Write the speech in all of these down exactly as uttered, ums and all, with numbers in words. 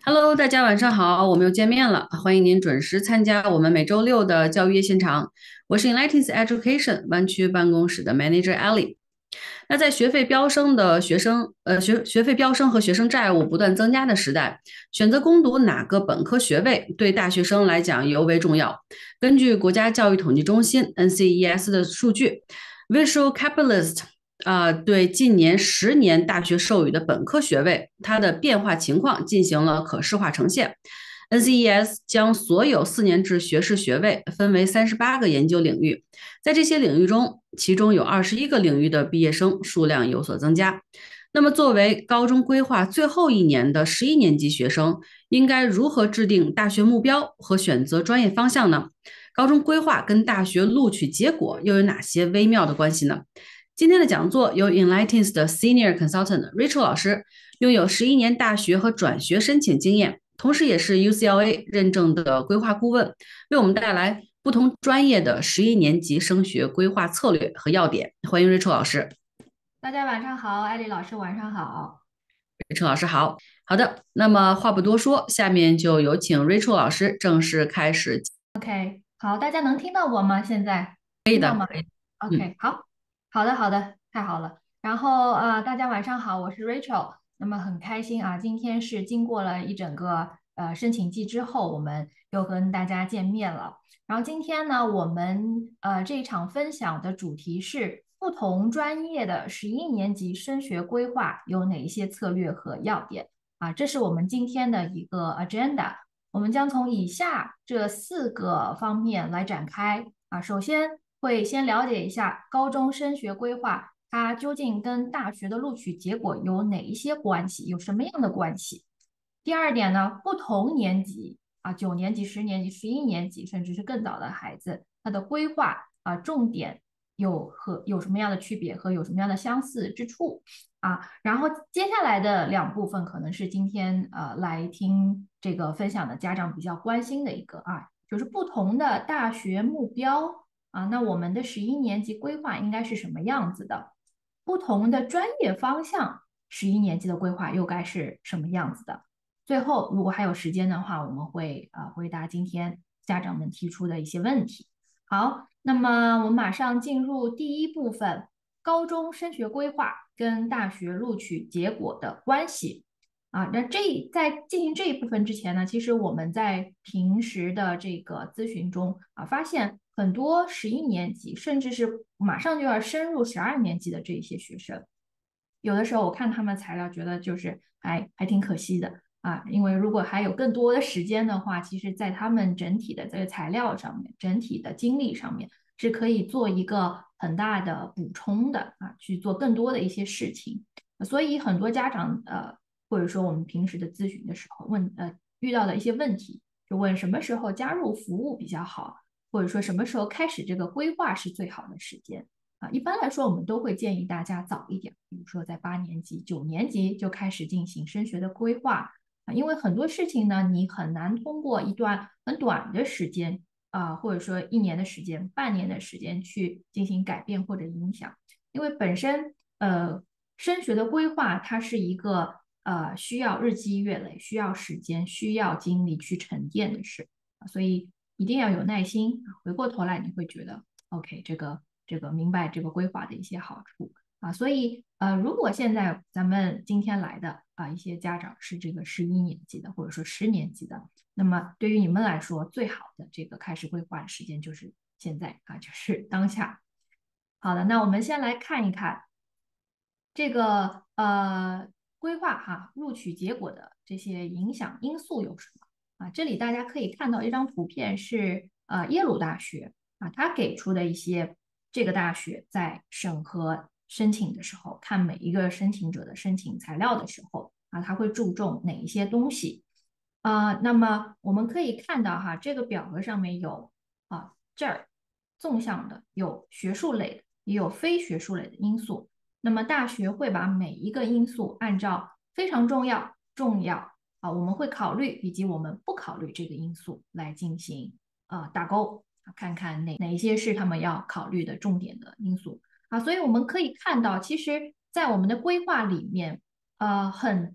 Hello，大家晚上好，我们又见面了，欢迎您准时参加我们每周六的教育夜现场。我是 Enlightens Education 湾区办公室的 Manager Ellie。那在学费飙升的学生，呃，学学费飙升和学生债务不断增加的时代，选择攻读哪个本科学位对大学生来讲尤为重要。根据国家教育统计中心 N C E S 的数据，Visual Capitalist 啊、呃对近年十年大学授予的本科学位，它的变化情况进行了可视化呈现。N C E S 将所有四年制学士学位分为三十八个研究领域，在这些领域中，其中有二十一个领域的毕业生数量有所增加。那么，作为高中规划最后一年的十一年级学生，应该如何制定大学目标和选择专业方向呢？高中规划跟大学录取结果又有哪些微妙的关系呢？今天的讲座由 Enlightens 的 Senior Consultant Rachel 老师，拥有十一年大学和转学申请经验，同时也是 U C L A 认证的规划顾问，为我们带来不同专业的十一年级升学规划策略和要点。欢迎 Rachel 老师。 大家晚上好，艾丽老师晚上好。 Rachel 老师好。好的，那么话不多说，下面就有请 Rachel 老师正式开始。 OK，好，大家能听到我吗？现在可以的， 听到吗可以。嗯。 ？OK，好，好的，好的，太好了。然后啊、呃大家晚上好，我是 Rachel。那么很开心啊，今天是经过了一整个呃申请季之后，我们又跟大家见面了。然后今天呢，我们呃这一场分享的主题是不同专业的十一年级升学规划有哪一些策略和要点啊？这是我们今天的一个 agenda。我们将从以下这四个方面来展开啊。首先会先了解一下高中升学规划，它究竟跟大学的录取结果有哪一些关系，有什么样的关系？第二点呢，不同年级啊，九年级、十年级、十一年级，甚至是更早的孩子，他的规划啊，重点有和有什么样的区别和有什么样的相似之处？啊，然后接下来的两部分可能是今天呃来听这个分享的家长比较关心的一个啊，就是不同的大学目标啊，那我们的十一年级规划应该是什么样子的？不同的专业方向，十一年级的规划又该是什么样子的？最后，如果还有时间的话，我们会呃回答今天家长们提出的一些问题。好，那么我们马上进入第一部分。高中升学规划跟大学录取结果的关系啊。那这在进行这一部分之前呢，其实我们在平时的这个咨询中啊，发现很多十一年级，甚至是马上就要升入十二年级的这一些学生，有的时候我看他们材料，觉得就是还还挺可惜的啊，因为如果还有更多的时间的话，其实在他们整体的这个材料上面，整体的精力上面是可以做一个很大的补充的啊，去做更多的一些事情。所以很多家长呃，或者说我们平时的咨询的时候问呃遇到的一些问题，就问什么时候加入服务比较好，或者说什么时候开始这个规划是最好的时间。啊，一般来说，我们都会建议大家早一点，比如说在八年级、九年级就开始进行升学的规划啊，因为很多事情呢，你很难通过一段很短的时间啊，或者说一年的时间、半年的时间去进行改变或者影响，因为本身呃升学的规划它是一个呃需要日积月累、需要时间、需要精力去沉淀的事啊，所以一定要有耐心。回过头来，你会觉得 OK，这个。这个明白这个规划的一些好处啊，所以呃，如果现在咱们今天来的啊一些家长是这个十一年级的或者说十年级的，那么对于你们来说，最好的这个开始规划的时间就是现在啊，就是当下。好的，那我们先来看一看这个呃规划哈录取结果的这些影响因素有什么啊？这里大家可以看到一张图片是呃耶鲁大学啊，它给出的一些这个大学在审核申请的时候，看每一个申请者的申请材料的时候啊，它会注重哪一些东西啊？那么我们可以看到哈，这个表格上面有啊这儿纵向的有学术类的，也有非学术类的因素。那么大学会把每一个因素按照非常重要、重要啊，我们会考虑以及我们不考虑这个因素来进行呃打勾啊，看看哪哪一些是他们要考虑的重点的因素啊。所以我们可以看到，其实，在我们的规划里面，呃，很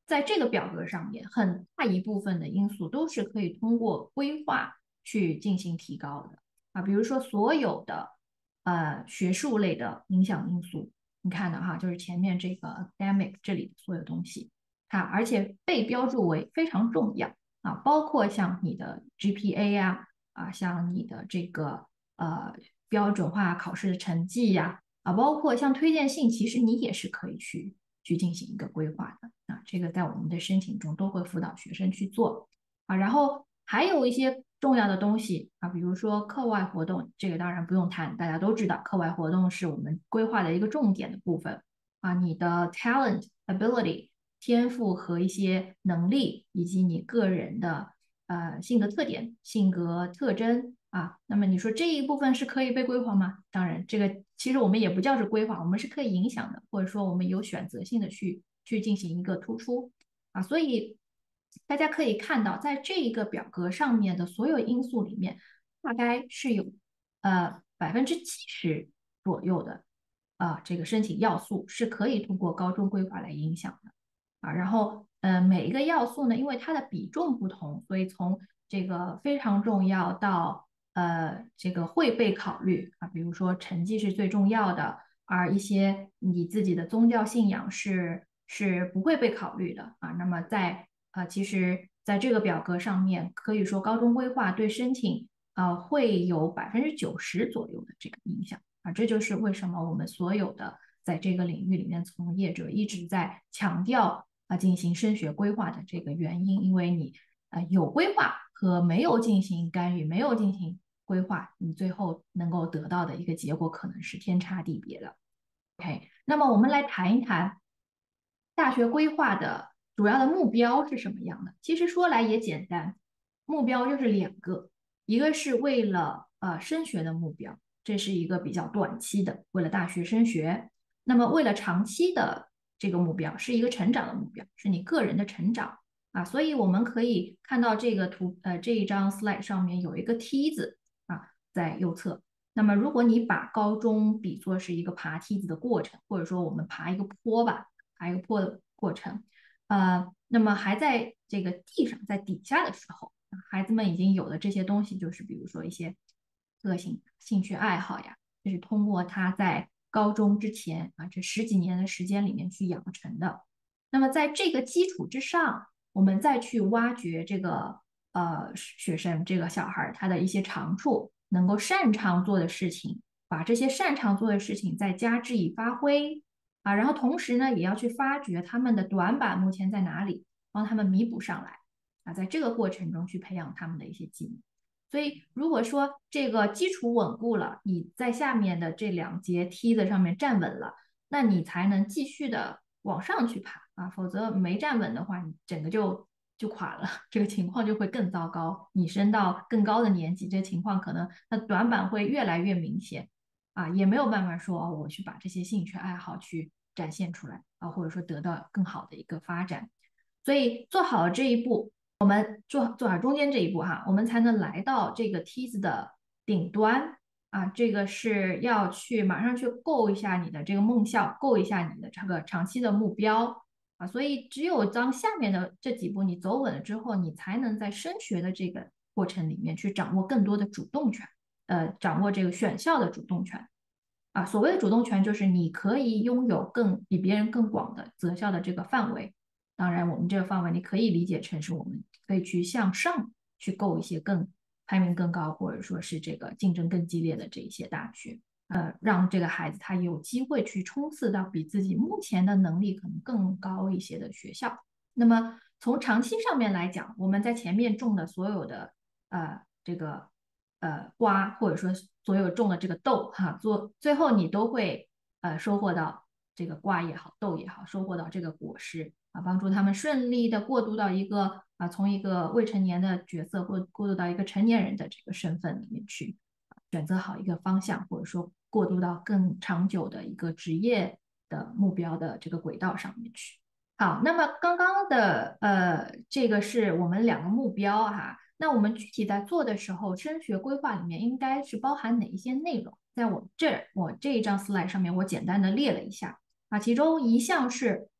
在这个表格上面，很大一部分的因素都是可以通过规划去进行提高的啊。比如说所有的呃学术类的影响因素，你看的哈，就是前面这个 academic 这里的所有东西，它而且被标注为非常重要啊，包括像你的 G P A 呀，啊，像你的这个呃标准化考试的成绩呀，啊，包括像推荐信，其实你也是可以去去进行一个规划的啊。这个在我们的申请中都会辅导学生去做啊。然后还有一些重要的东西啊，比如说课外活动，这个当然不用谈，大家都知道，课外活动是我们规划的一个重点的部分啊。你的 talent ability 天赋和一些能力，以及你个人的呃性格特点、性格特征啊，那么你说这一部分是可以被规划吗？当然，这个其实我们也不叫是规划，我们是可以影响的，或者说我们有选择性的去去进行一个突出啊。所以大家可以看到，在这一个表格上面的所有因素里面，大概是有呃百分之七十左右的啊这个申请要素是可以通过高中规划来影响的。啊，然后呃每一个要素呢，因为它的比重不同，所以从这个非常重要到呃这个会被考虑啊，比如说成绩是最重要的，而一些你自己的宗教信仰是是不会被考虑的啊。那么在呃其实在这个表格上面，可以说高中规划对申请呃会有百分之九十左右的这个影响啊。这就是为什么我们所有的在这个领域里面从业者一直在强调啊进行升学规划的这个原因，因为你呃有规划和没有进行干预，没有进行规划，你最后能够得到的一个结果可能是天差地别的。OK，那么我们来谈一谈大学规划的主要的目标是什么样的？其实说来也简单，目标就是两个，一个是为了呃升学的目标，这是一个比较短期的，为了大学升学。那么为了长期的这个目标，是一个成长的目标，是你个人的成长啊。所以我们可以看到这个图，呃，这一张 slide 上面有一个梯子啊，在右侧。那么如果你把高中比作是一个爬梯子的过程，或者说我们爬一个坡吧，爬一个坡的过程，呃，那么还在这个地上，在底下的时候，孩子们已经有了这些东西，就是比如说一些个性、兴趣爱好呀，就是通过他在高中之前啊这十几年的时间里面去养成的。那么在这个基础之上，我们再去挖掘这个呃学生这个小孩他的一些长处，能够擅长做的事情，把这些擅长做的事情再加之以发挥啊，然后同时呢，也要去发掘他们的短板目前在哪里，帮他们弥补上来啊，在这个过程中去培养他们的一些技能。所以，如果说这个基础稳固了，你在下面的这两节梯子上面站稳了，那你才能继续的往上去爬啊，否则没站稳的话，你整个就就垮了，这个情况就会更糟糕。你升到更高的年级，这情况可能那短板会越来越明显啊，也没有办法说哦，我去把这些兴趣爱好去展现出来啊，或者说得到更好的一个发展。所以做好了这一步。我们做做好中间这一步哈，我们才能来到这个梯子的顶端啊。这个是要去马上去够一下你的这个梦校，够一下你的这个长期的目标啊。所以只有当下面的这几步你走稳了之后，你才能在升学的这个过程里面去掌握更多的主动权，呃，掌握这个选校的主动权啊。所谓的主动权就是你可以拥有更比别人更广的择校的这个范围。当然，我们这个范围你可以理解成是我们可以去向上去够一些更排名更高，或者说是这个竞争更激烈的这一些大学，呃，让这个孩子他有机会去冲刺到比自己目前的能力可能更高一些的学校。那么从长期上面来讲，我们在前面种的所有的呃这个呃瓜，或者说所有种的这个豆哈，做最后你都会呃收获到这个瓜也好，豆也好，收获到这个果实。啊，帮助他们顺利的过渡到一个啊，从一个未成年的角色或过渡到一个成年人的这个身份里面去，选择好一个方向，或者说过渡到更长久的一个职业的目标的这个轨道上面去。好，那么刚刚的呃，这个是我们两个目标哈。那我们具体在做的时候，升学规划里面应该是包含哪一些内容？在我这儿，我这一张 slide 上面，我简单的列了一下啊，其中一项是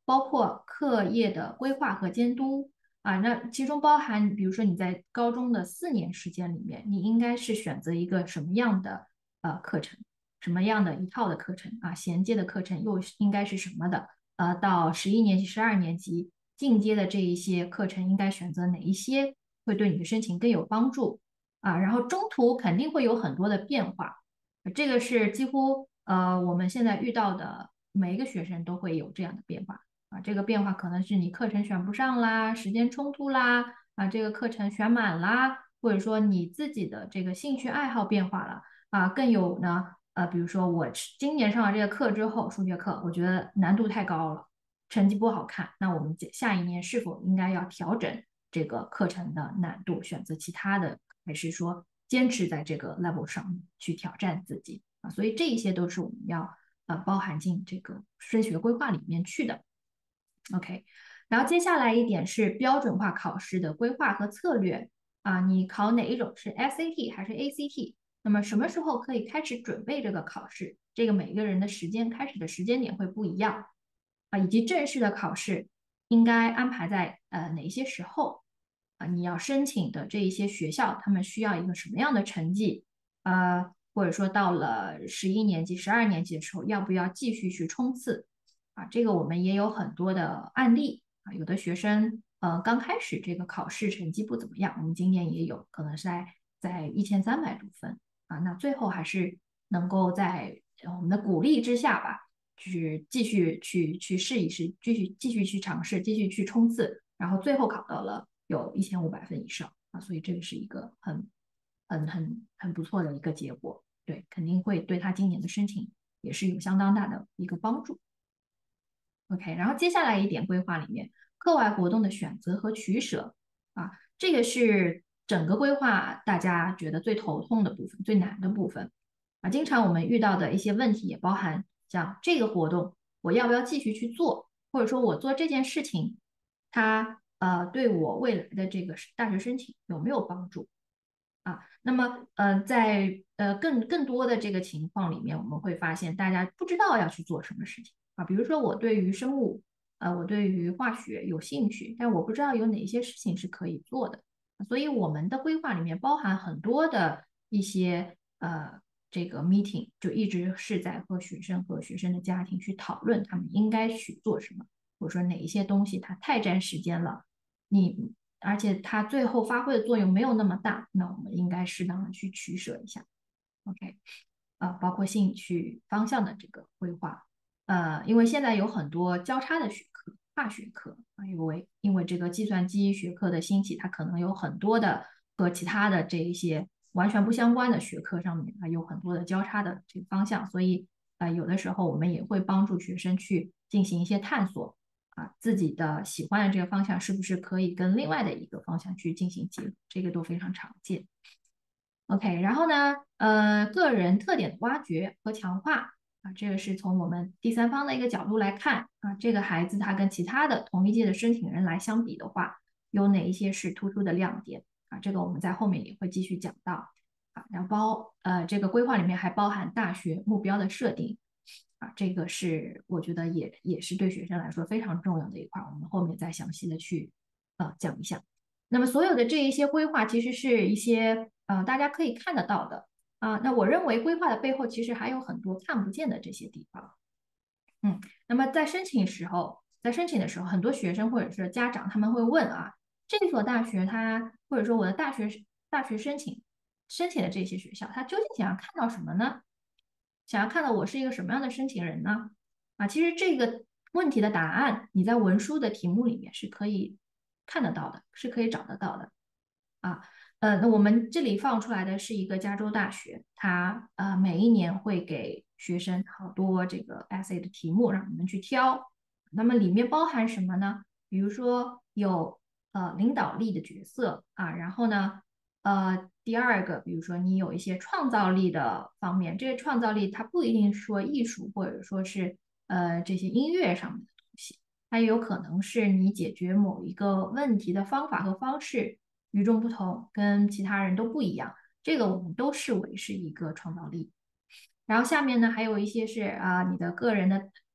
包括课业的规划和监督啊，那其中包含，比如说你在高中的四年时间里面，你应该是选择一个什么样的呃课程，什么样的一套的课程啊，衔接的课程又应该是什么的？呃，到十一年级、十二年级进阶的这一些课程，应该选择哪一些会对你的申请更有帮助啊？然后中途肯定会有很多的变化，这个是几乎呃我们现在遇到的每一个学生都会有这样的变化啊。这个变化可能是你课程选不上啦，时间冲突啦，啊，这个课程选满啦，或者说你自己的这个兴趣爱好变化了啊，更有呢。呃，比如说我今年上了这个课之后，数学课我觉得难度太高了，成绩不好看，那我们下一年是否应该要调整这个课程的难度，选择其他的，还是说坚持在这个 level 上去挑战自己啊？所以这一些都是我们要呃包含进这个升学规划里面去的。OK，然后接下来一点是标准化考试的规划和策略啊，你考哪一种是 S A T 还是 A C T？那么什么时候可以开始准备这个考试？这个每个人的时间开始的时间点会不一样啊，以及正式的考试应该安排在呃哪些时候啊？你要申请的这一些学校，他们需要一个什么样的成绩？呃，或者说到了十一年级、十二年级的时候，要不要继续去冲刺？啊，这个我们也有很多的案例啊，有的学生呃刚开始这个考试成绩不怎么样，我们今年也有可能是在在一千三百多分啊，那最后还是能够在我们的鼓励之下吧，就是继续去去试一试，继续继续去尝试，继续去冲刺，然后最后考到了有一千五百分以上啊，所以这个是一个很很很很不错的一个结果，对，肯定会对他今年的申请也是有相当大的一个帮助。OK，然后接下来一点规划里面，课外活动的选择和取舍啊，这个是整个规划大家觉得最头痛的部分、最难的部分啊。经常我们遇到的一些问题也包含像这个活动我要不要继续去做，或者说我做这件事情，它呃对我未来的这个大学申请有没有帮助啊？那么呃在呃更更多的这个情况里面，我们会发现大家不知道要去做什么事情。啊，比如说我对于生物，呃，我对于化学有兴趣，但我不知道有哪些事情是可以做的，所以我们的规划里面包含很多的一些呃这个 meeting，就一直是在和学生和学生的家庭去讨论他们应该去做什么，或者说哪一些东西它太占时间了，你而且它最后发挥的作用没有那么大，那我们应该适当的去取舍一下。OK，呃，包括兴趣方向的这个规划。呃，因为现在有很多交叉的学科，跨学科啊，因为因为这个计算机学科的兴起，它可能有很多的和其他的这一些完全不相关的学科上面啊，有很多的交叉的这个方向，所以呃，有的时候我们也会帮助学生去进行一些探索啊，自己的喜欢的这个方向是不是可以跟另外的一个方向去进行结合，这个都非常常见。OK，然后呢，呃，个人特点的挖掘和强化啊，这个是从我们第三方的一个角度来看啊，这个孩子他跟其他的同一届的申请人来相比的话，有哪一些是突出的亮点啊？这个我们在后面也会继续讲到啊。然后包呃，这个规划里面还包含大学目标的设定啊，这个是我觉得也也是对学生来说非常重要的一块，我们后面再详细的去呃讲一下。那么所有的这一些规划其实是一些呃大家可以看得到的啊。那我认为规划的背后其实还有很多看不见的这些地方。嗯，那么在申请时候，在申请的时候，很多学生或者是家长他们会问啊，这所大学它或者说我的大学大学申请申请的这些学校，它究竟想要看到什么呢？想要看到我是一个什么样的申请人呢？啊，其实这个问题的答案你在文书的题目里面是可以看得到的，是可以找得到的。啊，呃，那我们这里放出来的是一个加州大学，它呃每一年会给学生好多这个 essay 的题目让你们去挑，那么里面包含什么呢？比如说有呃领导力的角色啊，然后呢，呃第二个，比如说你有一些创造力的方面，这个创造力它不一定说艺术或者说是呃这些音乐上面的东西，它也有可能是你解决某一个问题的方法和方式。与众不同，跟其他人都不一样，这个我们都视为是一个创造力。然后下面呢，还有一些是啊、呃你的个人的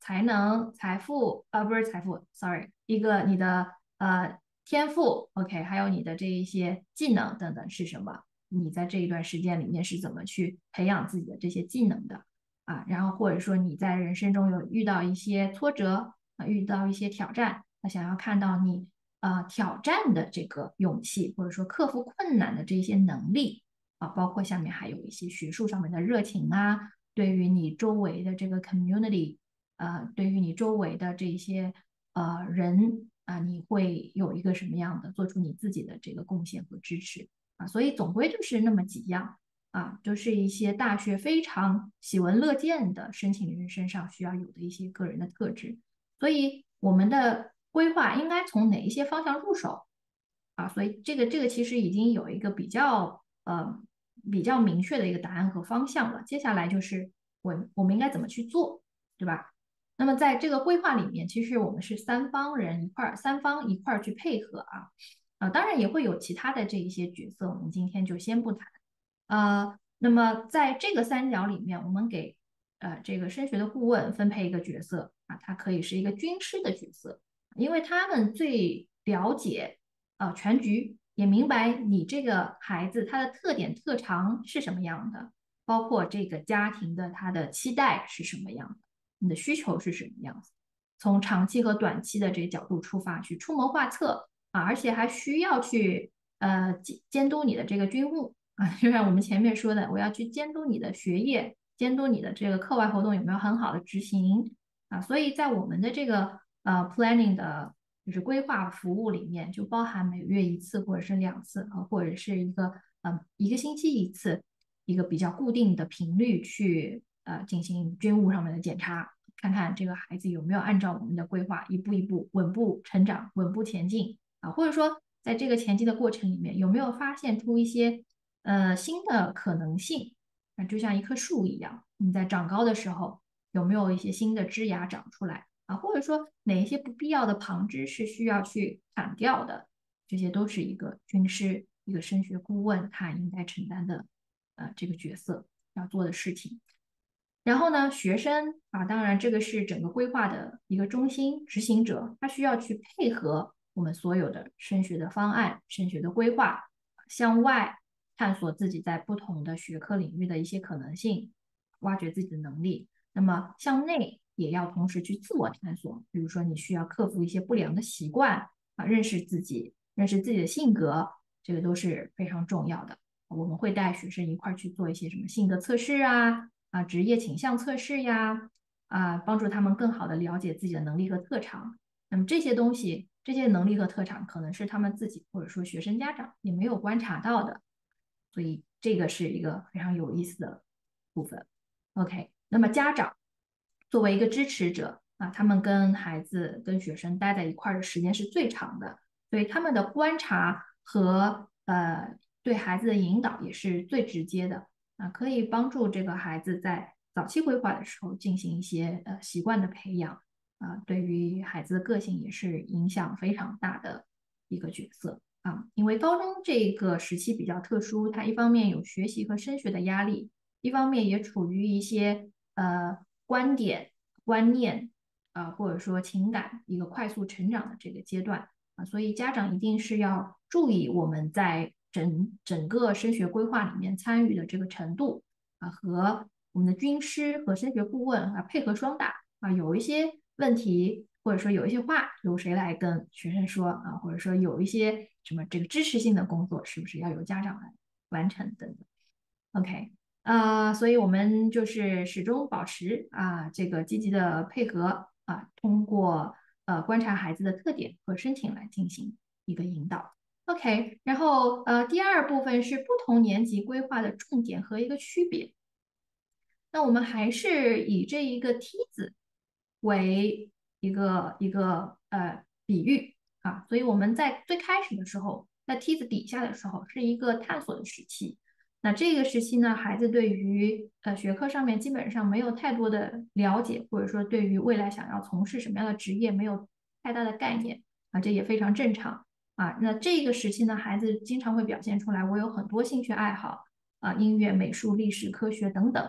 才能、财富，呃，不是财富，sorry，一个你的呃天赋，OK，还有你的这一些技能等等是什么？你在这一段时间里面是怎么去培养自己的这些技能的啊？然后或者说你在人生中有遇到一些挫折啊，遇到一些挑战，那想要看到你呃挑战的这个勇气，或者说克服困难的这些能力啊，包括下面还有一些学术上面的热情啊，对于你周围的这个 community，呃，对于你周围的这些呃人啊，你会有一个什么样的做出你自己的这个贡献和支持啊？所以总归就是那么几样啊，就是一些大学非常喜闻乐见的申请人身上需要有的一些个人的特质。所以我们的规划应该从哪一些方向入手啊？所以这个这个其实已经有一个比较呃比较明确的一个答案和方向了。接下来就是我我们应该怎么去做，对吧？那么在这个规划里面，其实我们是三方人一块儿，三方一块儿去配合啊，啊，当然也会有其他的这一些角色，我们今天就先不谈。呃，那么在这个三角里面，我们给呃这个升学的顾问分配一个角色啊，他可以是一个军师的角色，因为他们最了解呃全局，也明白你这个孩子他的特点特长是什么样的，包括这个家庭的他的期待是什么样的，你的需求是什么样子，从长期和短期的这个角度出发去出谋划策啊，而且还需要去呃监监督你的这个军务。啊，就像我们前面说的，我要去监督你的学业，监督你的这个课外活动有没有很好的执行啊。所以在我们的这个呃 planning 的，就是规划服务里面，就包含每月一次，或者是两次啊，或者是一个呃一个星期一次，一个比较固定的频率去呃进行军务上面的检查，看看这个孩子有没有按照我们的规划一步一步稳步成长、稳步前进啊，或者说在这个前进的过程里面，有没有发现出一些呃新的可能性啊，就像一棵树一样，你在长高的时候有没有一些新的枝芽长出来啊？或者说哪一些不必要的旁枝是需要去砍掉的？这些都是一个军师、一个升学顾问他应该承担的呃这个角色要做的事情。然后呢，学生啊，当然这个是整个规划的一个中心执行者，他需要去配合我们所有的升学的方案、升学的规划，向外探索自己在不同的学科领域的一些可能性，挖掘自己的能力。那么向内也要同时去自我探索，比如说你需要克服一些不良的习惯啊，认识自己，认识自己的性格，这个都是非常重要的。我们会带学生一块去做一些什么性格测试啊。啊，职业倾向测试呀，啊，帮助他们更好的了解自己的能力和特长。那么这些东西，这些能力和特长，可能是他们自己或者说学生家长也没有观察到的，所以这个是一个非常有意思的部分。OK，那么家长作为一个支持者啊，他们跟孩子、跟学生待在一块儿的时间是最长的，所以他们的观察和呃对孩子的引导也是最直接的。啊，可以帮助这个孩子在早期规划的时候进行一些呃习惯的培养啊，对于孩子的个性也是影响非常大的一个角色啊。因为高中这个时期比较特殊，它一方面有学习和升学的压力，一方面也处于一些呃观点、观念啊，或者说情感一个快速成长的这个阶段啊，所以家长一定是要注意我们在整整个升学规划里面参与的这个程度啊，和我们的军师和升学顾问啊配合双打啊，有一些问题或者说有一些话由谁来跟学生说啊，或者说有一些什么这个支持性的工作是不是要由家长来完成等等。OK，啊、呃所以我们就是始终保持啊这个积极的配合啊，通过呃观察孩子的特点和申请来进行一个引导。OK，然后呃，第二部分是不同年级规划的重点和一个区别。那我们还是以这一个梯子为一个一个呃比喻啊，所以我们在最开始的时候，在梯子底下的时候是一个探索的时期。那这个时期呢，孩子对于呃学科上面基本上没有太多的了解，或者说对于未来想要从事什么样的职业没有太大的概念啊，这也非常正常。啊，那这个时期呢，孩子经常会表现出来，我有很多兴趣爱好啊，音乐、美术、历史、科学等等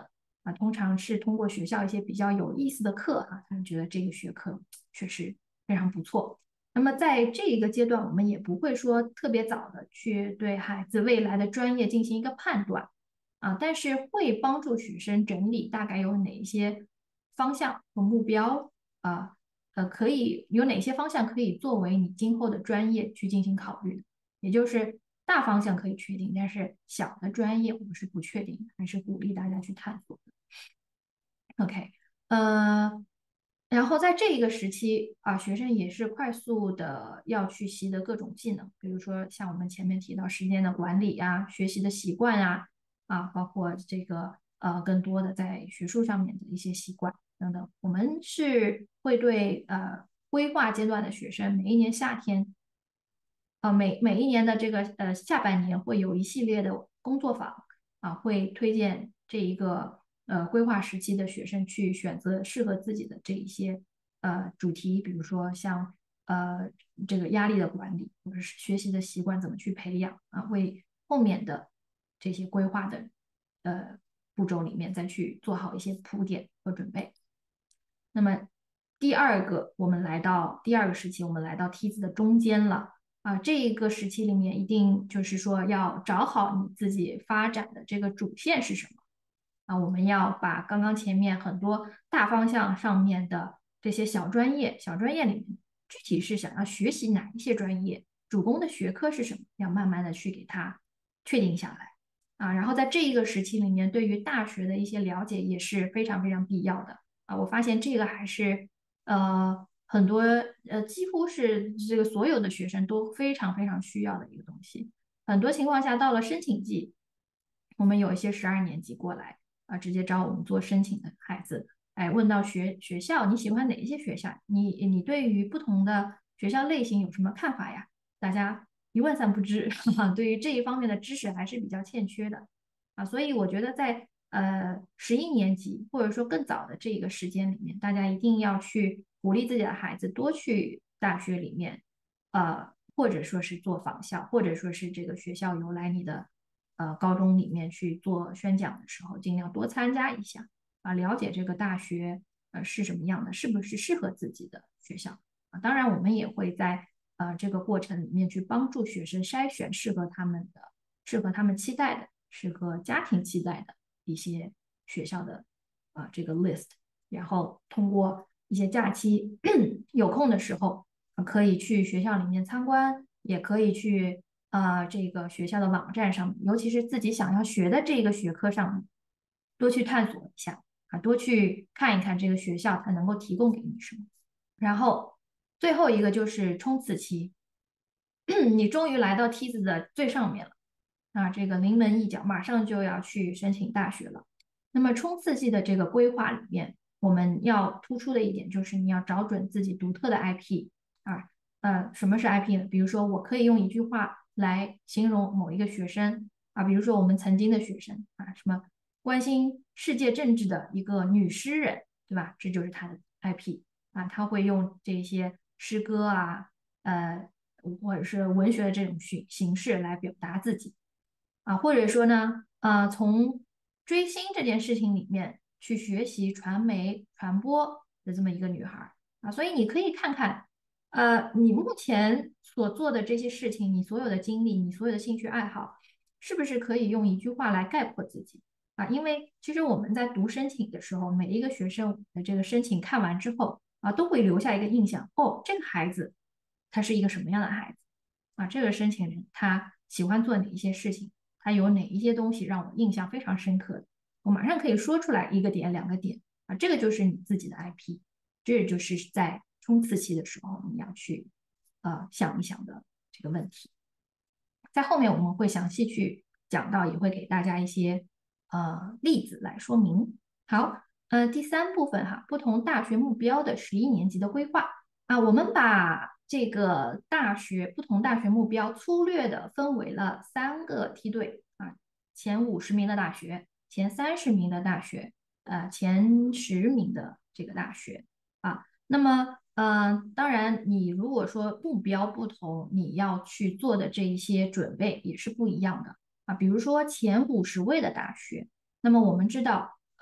啊，通常是通过学校一些比较有意思的课啊，他们觉得这个学科确实非常不错。那么在这一个阶段，我们也不会说特别早的去对孩子未来的专业进行一个判断啊，但是会帮助学生整理大概有哪一些方向和目标啊，呃，可以有哪些方向可以作为你今后的专业去进行考虑，也就是大方向可以确定，但是小的专业我们是不确定的，还是鼓励大家去探索的。OK，呃，然后在这一个时期啊，学生也是快速的要去习得各种技能，比如说像我们前面提到时间的管理啊、学习的习惯啊，啊，包括这个呃更多的在学术上面的一些习惯等等。我们是会对呃规划阶段的学生，每一年夏天，呃每每一年的这个呃下半年会有一系列的工作坊啊，会推荐这一个呃规划时期的学生去选择适合自己的这一些呃主题，比如说像呃这个压力的管理，或者是学习的习惯怎么去培养啊，为后面的这些规划的呃步骤里面再去做好一些铺垫和准备。那么第二个，我们来到第二个时期，我们来到梯子的中间了啊。这一个时期里面，一定就是说要找好你自己发展的这个主线是什么啊。我们要把刚刚前面很多大方向上面的这些小专业，小专业里面具体是想要学习哪一些专业，主攻的学科是什么，要慢慢的去给它确定下来啊。然后在这一个时期里面，对于大学的一些了解也是非常非常必要的。啊，我发现这个还是呃很多呃几乎是这个所有的学生都非常非常需要的一个东西。很多情况下，到了申请季，我们有一些十二年级过来啊，直接找我们做申请的孩子，哎，问到学学校你喜欢哪一些学校？你你对于不同的学校类型有什么看法呀？大家一问三不知，对于这一方面的知识还是比较欠缺的啊，所以我觉得在呃十一年级或者说更早的这个时间里面，大家一定要去鼓励自己的孩子多去大学里面，呃，或者说是做访校，或者说是这个学校由来你的呃高中里面去做宣讲的时候，尽量多参加一下啊，了解这个大学呃是什么样的，是不是适合自己的学校啊。当然，我们也会在呃这个过程里面去帮助学生筛选适合他们的、适合他们期待的、适合家庭期待的一些学校的啊、呃这个 list，然后通过一些假期有空的时候，呃可以去学校里面参观，也可以去啊、呃这个学校的网站上，尤其是自己想要学的这个学科上，多去探索一下啊，多去看一看这个学校它能够提供给你什么。然后最后一个就是冲刺期，你终于来到梯子的最上面了。啊，这个临门一脚，马上就要去申请大学了。那么冲刺季的这个规划里面，我们要突出的一点就是你要找准自己独特的 I P 啊，呃，什么是 I P 呢？比如说，我可以用一句话来形容某一个学生啊，比如说我们曾经的学生啊，什么关心世界政治的一个女诗人，对吧？这就是他的 I P 啊，他会用这些诗歌啊，呃，或者是文学的这种形形式来表达自己。啊，或者说呢，啊，从追星这件事情里面去学习传媒传播的这么一个女孩儿啊，所以你可以看看，呃，你目前所做的这些事情，你所有的经历，你所有的兴趣爱好，是不是可以用一句话来概括自己啊？因为其实我们在读申请的时候，每一个学生的这个申请看完之后啊，都会留下一个印象，哦，这个孩子他是一个什么样的孩子啊？这个申请人他喜欢做哪一些事情？它有哪一些东西让我印象非常深刻的，我马上可以说出来一个点、两个点啊，这个就是你自己的 I P，这就是在冲刺期的时候你要去呃想一想的这个问题。在后面我们会详细去讲到，也会给大家一些呃例子来说明。好，呃，第三部分哈，不同大学目标的十一年级的规划啊，我们把这个大学不同大学目标粗略的分为了三个梯队啊，前五十名的大学，前三十名的大学，呃，前十名的这个大学啊。那么，嗯、呃，当然，你如果说目标不同，你要去做的这一些准备也是不一样的啊。比如说前五十位的大学，那么我们知道。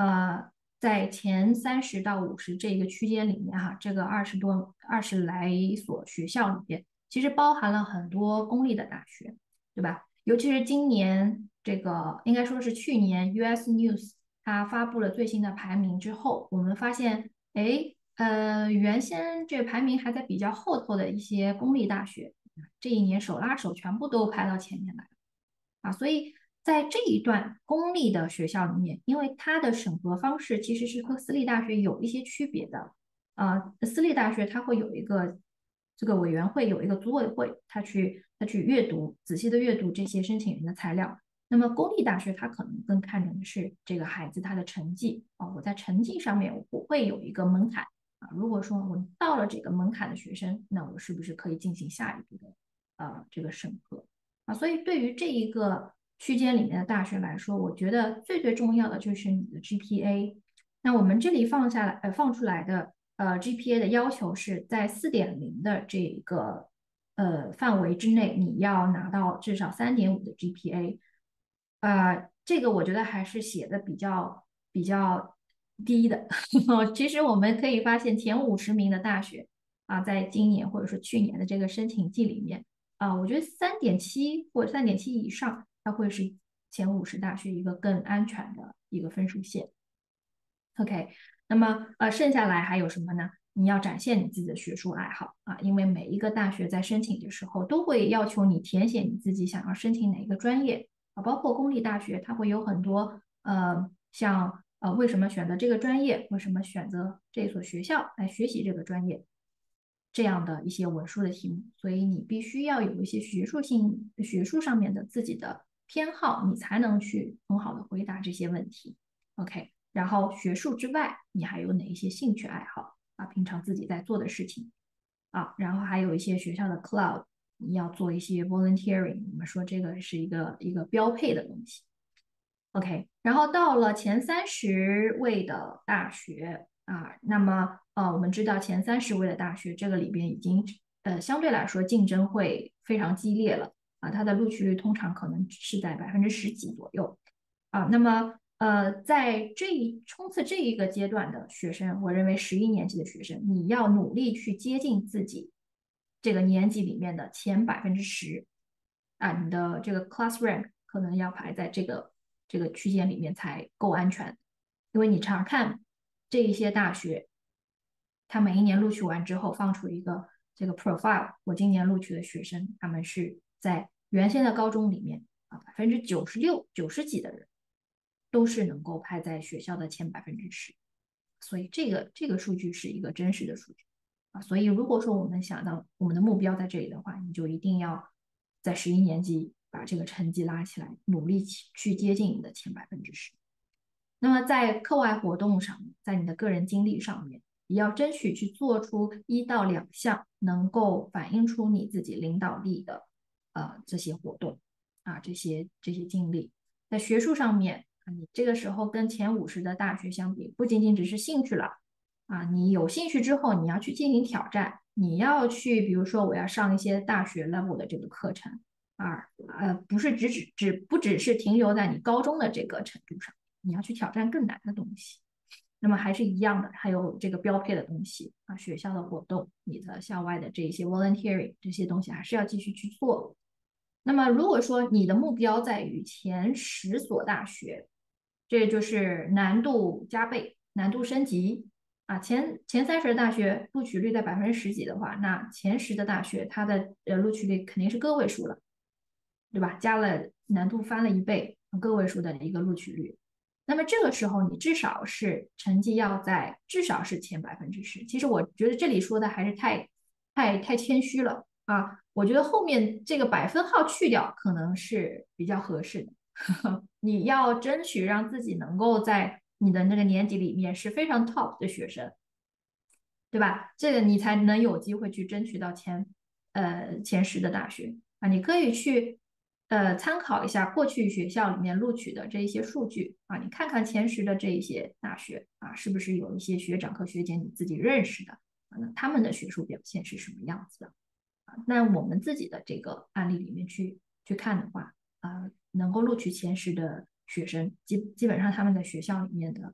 呃，在前三十到五十这个区间里面哈，这个二十多二十来所学校里边，其实包含了很多公立的大学，对吧？尤其是今年这个，应该说是去年 U S News 它发布了最新的排名之后，我们发现，哎，呃，原先这排名还在比较后头的一些公立大学，这一年手拉手全部都排到前面来了啊，所以在这一段公立的学校里面，因为它的审核方式其实是和私立大学有一些区别的。啊，私立大学它会有一个这个委员会，有一个组委会，他去他去阅读仔细的阅读这些申请人的材料。那么公立大学它可能更看重的是这个孩子他的成绩啊，我在成绩上面我不会有一个门槛啊。如果说我到了这个门槛的学生，那我是不是可以进行下一步的呃这个审核？啊，所以对于这一个区间里面的大学来说，我觉得最最重要的就是你的 G P A。那我们这里放下来，呃，放出来的呃 G P A 的要求是在四点零的这个呃范围之内，你要拿到至少三点五的 G P A。呃，这个我觉得还是写的比较比较低的。其实我们可以发现，前五十名的大学啊，在今年或者说去年的这个申请季里面。啊，我觉得三点七或者三点七以上，它会是前五十大学一个更安全的一个分数线。OK，那么呃，剩下来还有什么呢？你要展现你自己的学术爱好啊，因为每一个大学在申请的时候都会要求你填写你自己想要申请哪一个专业啊，包括公立大学，它会有很多呃，像呃为什么选择这个专业，为什么选择这所学校来学习这个专业，这样的一些文书的题目，所以你必须要有一些学术性、学术上面的自己的偏好，你才能去很好的回答这些问题。OK，然后学术之外，你还有哪一些兴趣爱好啊？平常自己在做的事情啊，然后还有一些学校的 club，你要做一些 volunteering，我们说这个是一个一个标配的东西。OK，然后到了前三十位的大学啊，那么呃，我们知道前三十位的大学，这个里边已经呃相对来说竞争会非常激烈了啊，它的录取率通常可能是在百分之十几左右啊。那么呃，在这一冲刺这一个阶段的学生，我认为十一年级的学生，你要努力去接近自己这个年级里面的前百分之十啊，你的这个 class rank 可能要排在这个。这个区间里面才够安全。因为你常看这一些大学，它每一年录取完之后放出一个这个 profile，我今年录取的学生，他们是在原先的高中里面啊，百分之九十六、九十几的人都是能够排在学校的前百分之十，所以这个这个数据是一个真实的数据啊。所以如果说我们想到我们的目标在这里的话，你就一定要在十一年级把这个成绩拉起来，努力去接近你的前百分之十。那么在课外活动上面，在你的个人经历上面，也要争取去做出一到两项能够反映出你自己领导力的呃这些活动啊，这些这些经历。在学术上面啊，你这个时候跟前五十的大学相比，不仅仅只是兴趣了啊，你有兴趣之后，你要去进行挑战，你要去，比如说我要上一些大学 level 的这个课程啊，呃，不是只只只不只是停留在你高中的这个程度上。你要去挑战更难的东西。那么还是一样的，还有这个标配的东西啊，学校的活动，你的校外的这些 volunteering 这些东西还是要继续去做。那么如果说你的目标在于前十所大学，这就是难度加倍、难度升级啊。前前三十的大学录取率在百分之十几的话，那前十的大学它的呃录取率肯定是个位数了，对吧？加了难度翻了一倍，个位数的一个录取率。那么这个时候，你至少是成绩要在至少是前百分之十。其实我觉得这里说的还是太太太谦虚了啊！我觉得后面这个百分号去掉可能是比较合适的。你要争取让自己能够在你的那个年级里面是非常 top 的学生，对吧？这个你才能有机会去争取到前呃前十的大学啊。你可以去呃参考一下过去学校里面录取的这一些数据啊，你看看前十的这一些大学啊，是不是有一些学长和学姐你自己认识的啊？那他们的学术表现是什么样子的啊？那我们自己的这个案例里面去去看的话啊，能够录取前十的学生，基基本上他们在学校里面的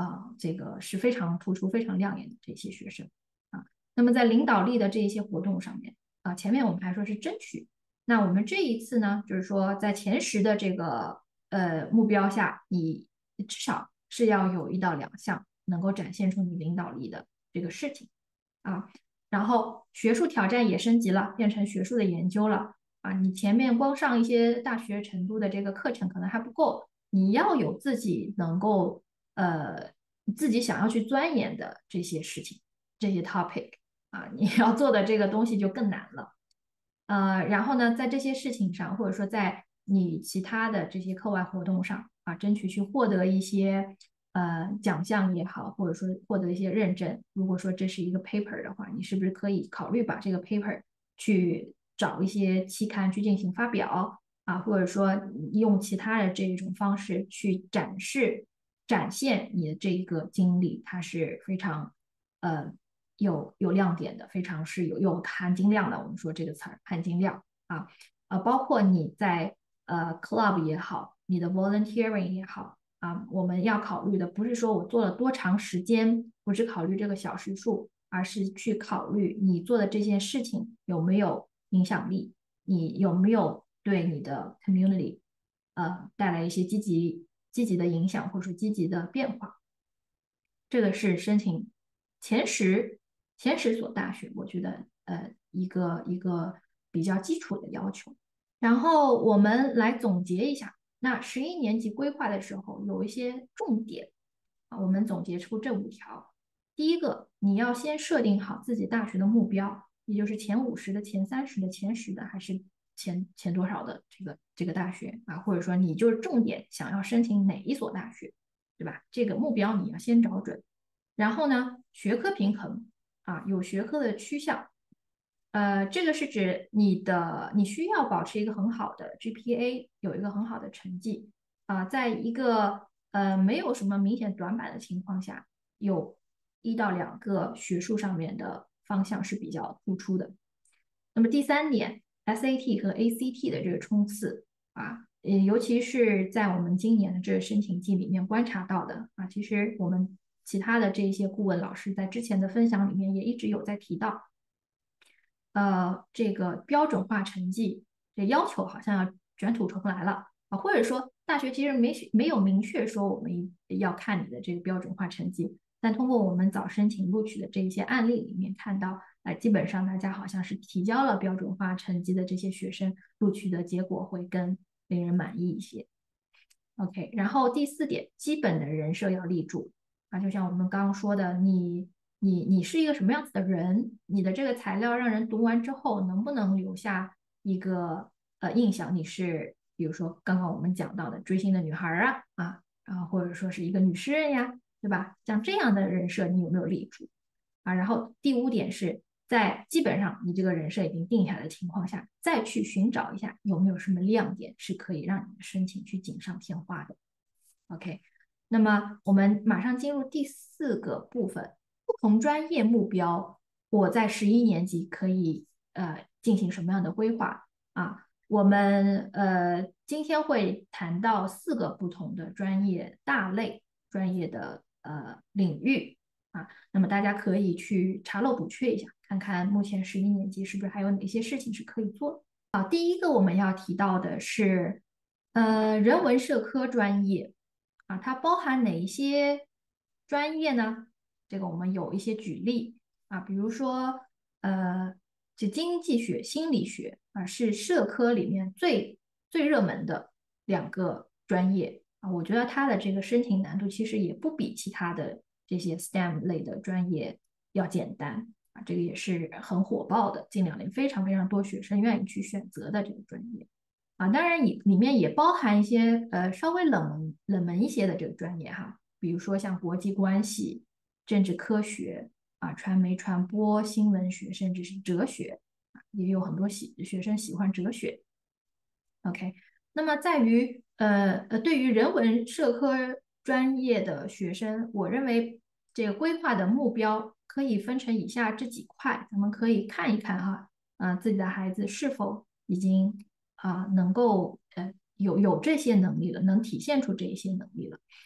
啊，这个是非常突出、非常亮眼的这些学生啊。那么在领导力的这一些活动上面啊，前面我们还说是争取，那我们这一次呢，就是说在前十的这个呃目标下，你至少是要有一到两项能够展现出你领导力的这个事情啊。然后学术挑战也升级了，变成学术的研究了啊。你前面光上一些大学程度的这个课程可能还不够，你要有自己能够呃自己想要去钻研的这些事情，这些 topic 啊，你要做的这个东西就更难了。呃，然后呢，在这些事情上，或者说在你其他的这些课外活动上啊，争取去获得一些呃奖项也好，或者说获得一些认证。如果说这是一个 paper 的话，你是不是可以考虑把这个 paper 去找一些期刊去进行发表啊，或者说用其他的这种方式去展示、展现你的这一个经历，它是非常呃有有亮点的，非常是有有含金量的。我们说这个词儿含金量啊，呃，包括你在呃 club 也好，你的 volunteering 也好啊，我们要考虑的不是说我做了多长时间，不是考虑这个小时数，而是去考虑你做的这件事情有没有影响力，你有没有对你的 community 呃带来一些积极积极的影响，或者说积极的变化。这个是申请前十前十所大学，我觉得呃一个一个比较基础的要求。然后我们来总结一下，那十一年级规划的时候有一些重点啊，我们总结出这五条。第一个，你要先设定好自己大学的目标，也就是前五十的、前三十的、前十的，还是前前多少的这个这个大学啊，或者说你就是重点想要申请哪一所大学，对吧？这个目标你要先找准。然后呢，学科平衡啊，有学科的趋向，呃，这个是指你的你需要保持一个很好的 G P A，有一个很好的成绩啊，在一个呃没有什么明显短板的情况下，有一到两个学术上面的方向是比较突出的。那么第三点，S A T 和 A C T 的这个冲刺啊，呃，尤其是在我们今年的这个申请季里面观察到的啊，其实我们其他的这些顾问老师在之前的分享里面也一直有在提到，呃，这个标准化成绩这要求好像要卷土重来了啊，或者说大学其实没没有明确说我们要看你的这个标准化成绩，但通过我们早申请录取的这一些案例里面看到，哎，基本上大家好像是提交了标准化成绩的这些学生，录取的结果会更令人满意一些。OK，然后第四点，基本的人设要立住啊，就像我们刚刚说的，你你你是一个什么样子的人，你的这个材料让人读完之后能不能留下一个呃印象？你是比如说刚刚我们讲到的追星的女孩啊啊，然后或者说是一个女诗人呀，对吧？像这样的人设你有没有立住啊？然后第五点是在基本上你这个人设已经定下来的情况下，再去寻找一下有没有什么亮点是可以让你的申请去锦上添花的。OK，那么我们马上进入第四个部分，不同专业目标，我在十一年级可以呃进行什么样的规划啊？我们呃今天会谈到四个不同的专业大类、专业的呃领域啊，那么大家可以去查漏补缺一下，看看目前十一年级是不是还有哪些事情是可以做的。啊，第一个我们要提到的是呃人文社科专业。啊，它包含哪一些专业呢？这个我们有一些举例啊，比如说，呃，这经济学、心理学啊，是社科里面最最热门的两个专业啊。我觉得它的这个申请难度其实也不比其他的这些 S T E M 类的专业要简单啊。这个也是很火爆的，近两年非常非常多学生愿意去选择的这个专业。啊，当然里里面也包含一些呃稍微冷门冷门一些的这个专业哈，比如说像国际关系、政治科学啊、传媒传播、新闻学，甚至是哲学啊，也有很多喜学生喜欢哲学。OK，那么在于呃呃，对于人文社科专业的学生，我认为这个规划的目标可以分成以下这几块，咱们可以看一看哈，啊、自己的孩子是否已经啊、能够呃有有这些能力了，能体现出这些能力了。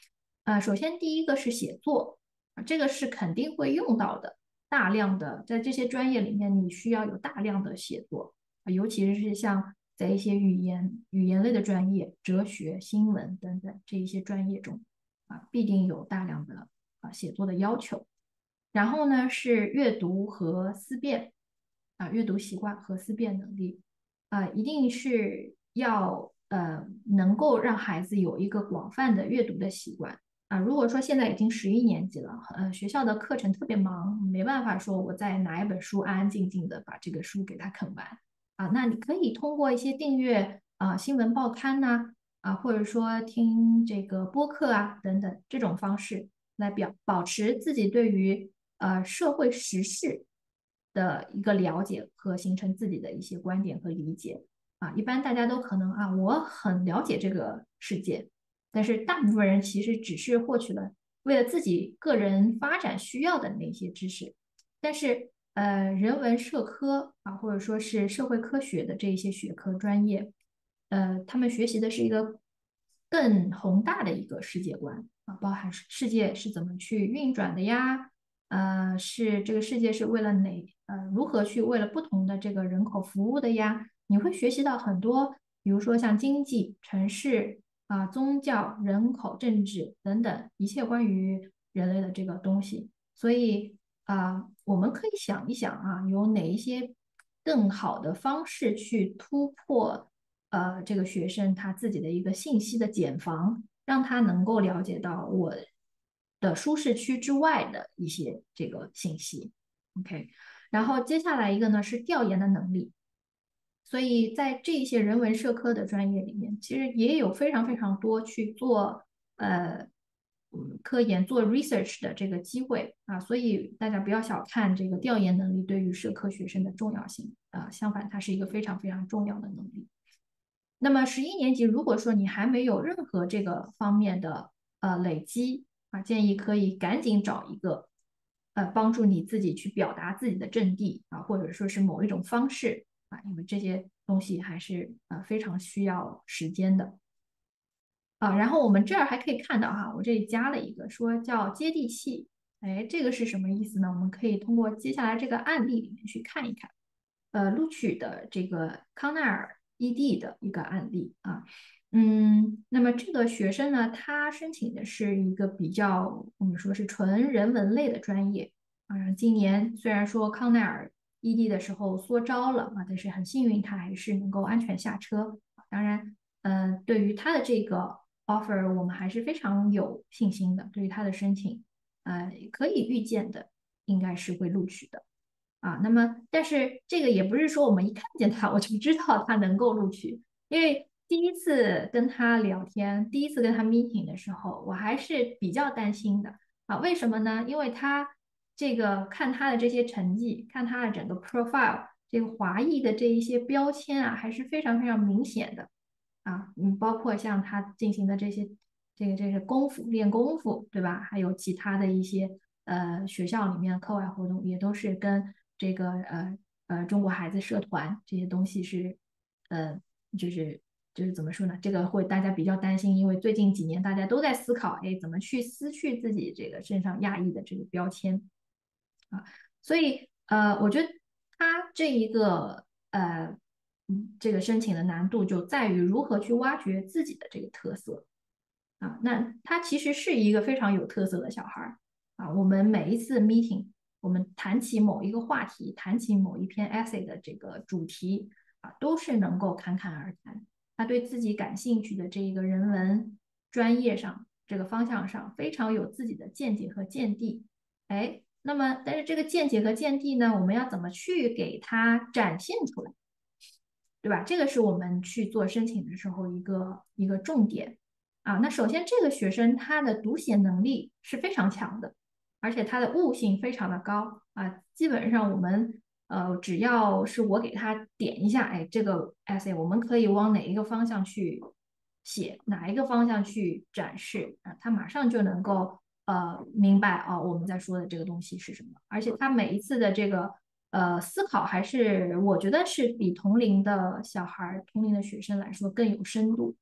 啊，首先第一个是写作，啊，这个是肯定会用到的，大量的在这些专业里面，你需要有大量的写作，啊，尤其是像在一些语言语言类的专业，哲学、新闻等等这一些专业中，啊，必定有大量的啊写作的要求。然后呢是阅读和思辨，啊，阅读习惯和思辨能力，啊，一定是要呃能够让孩子有一个广泛的阅读的习惯。啊，如果说现在已经十一年级了，呃，学校的课程特别忙，没办法说我再拿一本书安安静静的把这个书给他啃完。啊，那你可以通过一些订阅啊新闻报刊呐、啊，或者说听这个播客啊等等这种方式来表保持自己对于呃社会时事的一个了解和形成自己的一些观点和理解。啊，一般大家都可能啊，我很了解这个世界，但是大部分人其实只是获取了为了自己个人发展需要的那些知识，但是呃，人文社科啊，或者说是社会科学的这一些学科专业，呃，他们学习的是一个更宏大的一个世界观啊，包含世界是怎么去运转的呀，呃，是这个世界是为了哪呃如何去为了不同的这个人口服务的呀？你会学习到很多，比如说像经济、城市啊、宗教、人口、政治等等一切关于人类的这个东西。所以啊，我们可以想一想啊，有哪一些更好的方式去突破呃这个学生他自己的一个信息的茧房，让他能够了解到我的舒适区之外的一些这个信息。OK，然后接下来一个呢是调研的能力。所以在这一些人文社科的专业里面，其实也有非常非常多去做呃嗯科研、做 research 的这个机会啊。所以大家不要小看这个调研能力对于社科学生的重要性啊，相反，它是一个非常非常重要的能力。那么十一年级，如果说你还没有任何这个方面的呃累积啊，建议可以赶紧找一个呃帮助你自己去表达自己的阵地啊，或者说是某一种方式啊，因为这些东西还是呃非常需要时间的啊。然后我们这儿还可以看到哈，我这里加了一个说叫接地气，哎，这个是什么意思呢？我们可以通过接下来这个案例里面去看一看。呃录取的这个康奈尔 E D 的一个案例啊。嗯，那么这个学生呢，他申请的是一个比较我们说是纯人文类的专业啊。今年虽然说康奈尔 E D 的时候缩招了啊，但是很幸运他还是能够安全下车。当然，呃，对于他的这个 offer，我们还是非常有信心的。对于他的申请，呃，可以预见的应该是会录取的。啊，那么但是这个也不是说我们一看见他我就知道他能够录取，因为第一次跟他聊天，第一次跟他 meeting 的时候，我还是比较担心的啊。为什么呢？因为他这个看他的这些成绩，看他的整个 profile，这个华裔的这一些标签啊，还是非常非常明显的啊。嗯，包括像他进行的这些这个这个功夫练功夫，对吧？还有其他的一些呃学校里面的课外活动，也都是跟这个呃呃中国孩子社团这些东西是呃就是就是怎么说呢？这个会大家比较担心，因为最近几年大家都在思考，哎，怎么去撕去自己这个身上亚裔的这个标签啊？所以呃，我觉得他这一个呃嗯这个申请的难度就在于如何去挖掘自己的这个特色。啊，那他其实是一个非常有特色的小孩儿啊。我们每一次 meeting，我们谈起某一个话题，谈起某一篇 essay 的这个主题啊，都是能够侃侃而谈。他对自己感兴趣的这一个人文专业上这个方向上非常有自己的见解和见地。哎，那么但是这个见解和见地呢，我们要怎么去给他展现出来，对吧？这个是我们去做申请的时候一个一个重点。啊，那首先这个学生他的读写能力是非常强的，而且他的悟性非常的高啊。基本上我们呃只要是我给他点一下，哎，这个 essay 我们可以往哪一个方向去写，哪一个方向去展示啊，他马上就能够呃明白啊我们在说的这个东西是什么。而且他每一次的这个呃思考还是我觉得是比同龄的小孩儿、同龄的学生来说更有深度。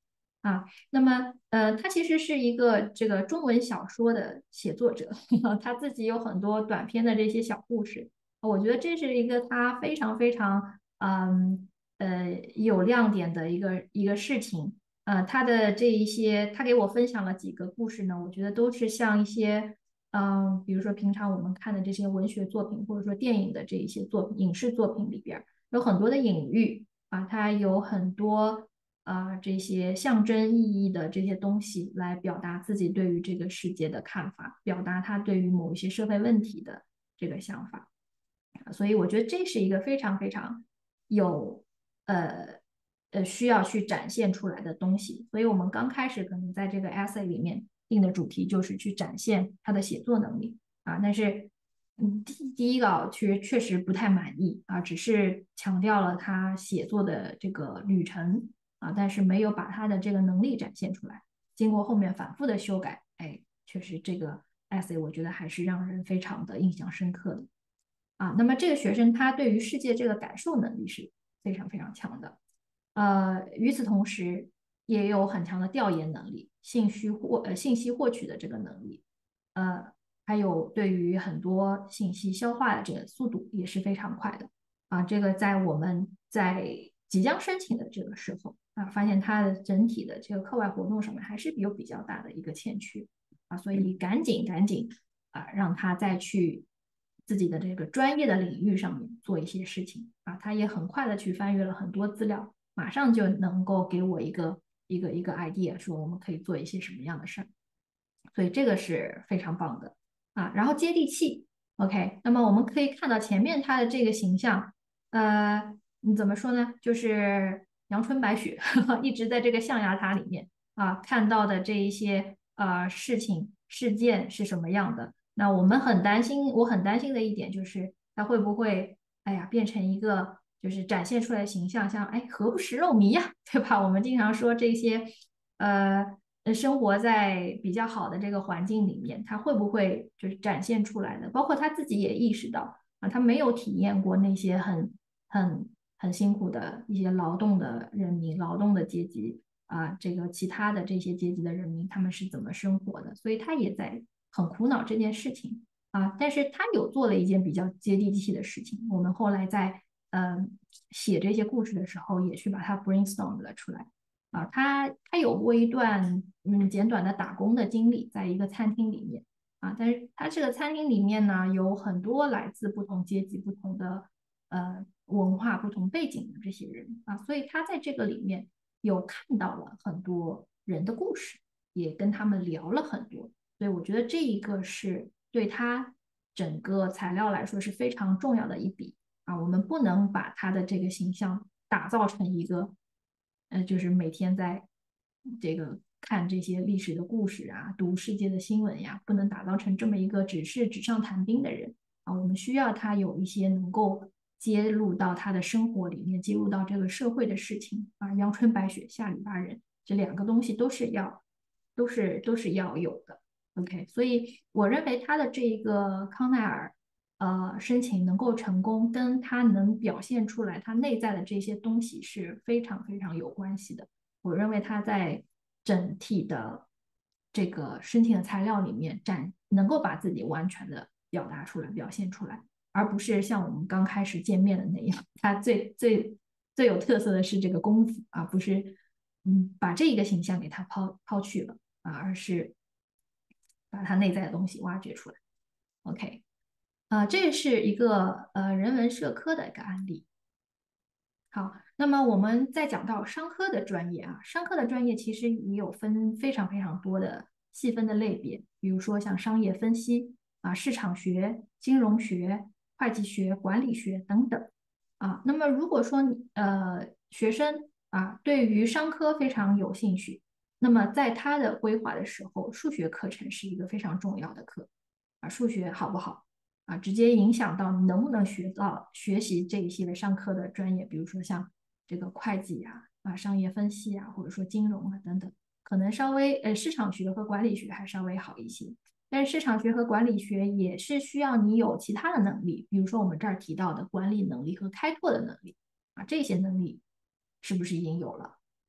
啊。那么呃，他其实是一个这个中文小说的写作者，他自己有很多短篇的这些小故事，我觉得这是一个他非常非常嗯呃有亮点的一个一个事情。呃，他的这一些，他给我分享了几个故事呢，我觉得都是像一些嗯，比如说平常我们看的这些文学作品，或者说电影的这一些作品、影视作品里边儿，有很多的隐喻啊，它有很多啊这些象征意义的这些东西来表达自己对于这个世界的看法，表达他对于某一些社会问题的这个想法。所以我觉得这是一个非常非常有呃呃需要去展现出来的东西。所以我们刚开始可能在这个 essay 里面定的主题就是去展现他的写作能力啊，但是嗯第第一稿确确实不太满意啊，只是强调了他写作的这个旅程啊，但是没有把他的这个能力展现出来。经过后面反复的修改，哎，确实这个 essay 我觉得还是让人非常的印象深刻的。啊，那么这个学生他对于世界这个感受能力是非常非常强的，呃，与此同时也有很强的调研能力、信息获呃信息获取的这个能力，呃，还有对于很多信息消化的这个速度也是非常快的啊。这个在我们在即将申请的这个时候啊，发现他的整体的这个课外活动上面还是有比较大的一个欠缺啊，所以赶紧赶紧啊，让他再去自己的这个专业的领域上面做一些事情啊，他也很快的去翻阅了很多资料，马上就能够给我一个一个一个 idea，说我们可以做一些什么样的事儿，所以这个是非常棒的啊。然后接地气，OK，那么我们可以看到前面他的这个形象，呃，你怎么说呢？就是阳春白雪，一直在这个象牙塔里面啊，看到的这一些呃事情事件是什么样的？那我们很担心，我很担心的一点就是他会不会，哎呀，变成一个就是展现出来的形象，像哎何不食肉糜呀，对吧？我们经常说这些，呃，呃生活在比较好的这个环境里面，他会不会就是展现出来的？包括他自己也意识到啊，他没有体验过那些很很很辛苦的一些劳动的人民、劳动的阶级。啊，这个其他的这些阶级的人民他们是怎么生活的，所以他也在很苦恼这件事情啊。但是他有做了一件比较接地气的事情，我们后来在嗯、呃写这些故事的时候，也去把它 brainstorm 了出来啊。他他有过一段嗯简短的打工的经历，在一个餐厅里面啊，但是他这个餐厅里面呢，有很多来自不同阶级、不同的呃文化、不同背景的这些人啊，所以他在这个里面。有看到了很多人的故事，也跟他们聊了很多，所以我觉得这一个是对他整个材料来说是非常重要的一笔啊。我们不能把他的这个形象打造成一个，呃，就是每天在这个看这些历史的故事啊，读世界的新闻呀，不能打造成这么一个只是纸上谈兵的人啊。我们需要他有一些能够揭露到他的生活里面，揭露到这个社会的事情啊，阳春白雪，下里巴人，这两个东西都是要，都是都是要有的。OK，所以我认为他的这一个康奈尔呃申请能够成功，跟他能表现出来他内在的这些东西是非常非常有关系的。我认为他在整体的这个申请的材料里面展能够把自己完全的表达出来、表现出来。而不是像我们刚开始见面的那样，他最最最有特色的是这个公子啊，不是嗯把这一个形象给他抛抛去了啊，而是把他内在的东西挖掘出来。OK，啊，这是一个呃人文社科的一个案例。好，那么我们再讲到商科的专业啊，商科的专业其实也有分非常非常多的细分的类别，比如说像商业分析啊、市场学、金融学、会计学、管理学等等啊。那么如果说你呃学生啊对于商科非常有兴趣，那么在他的规划的时候，数学课程是一个非常重要的课啊，数学好不好？啊，直接影响到你能不能学到学习这一系列上课的专业，比如说像这个会计呀、啊、商业分析啊，或者说金融啊等等，可能稍微呃市场学和管理学还稍微好一些，但是市场学和管理学也是需要你有其他的能力，比如说我们这儿提到的管理能力和开拓的能力啊，这些能力是不是已经有了啊？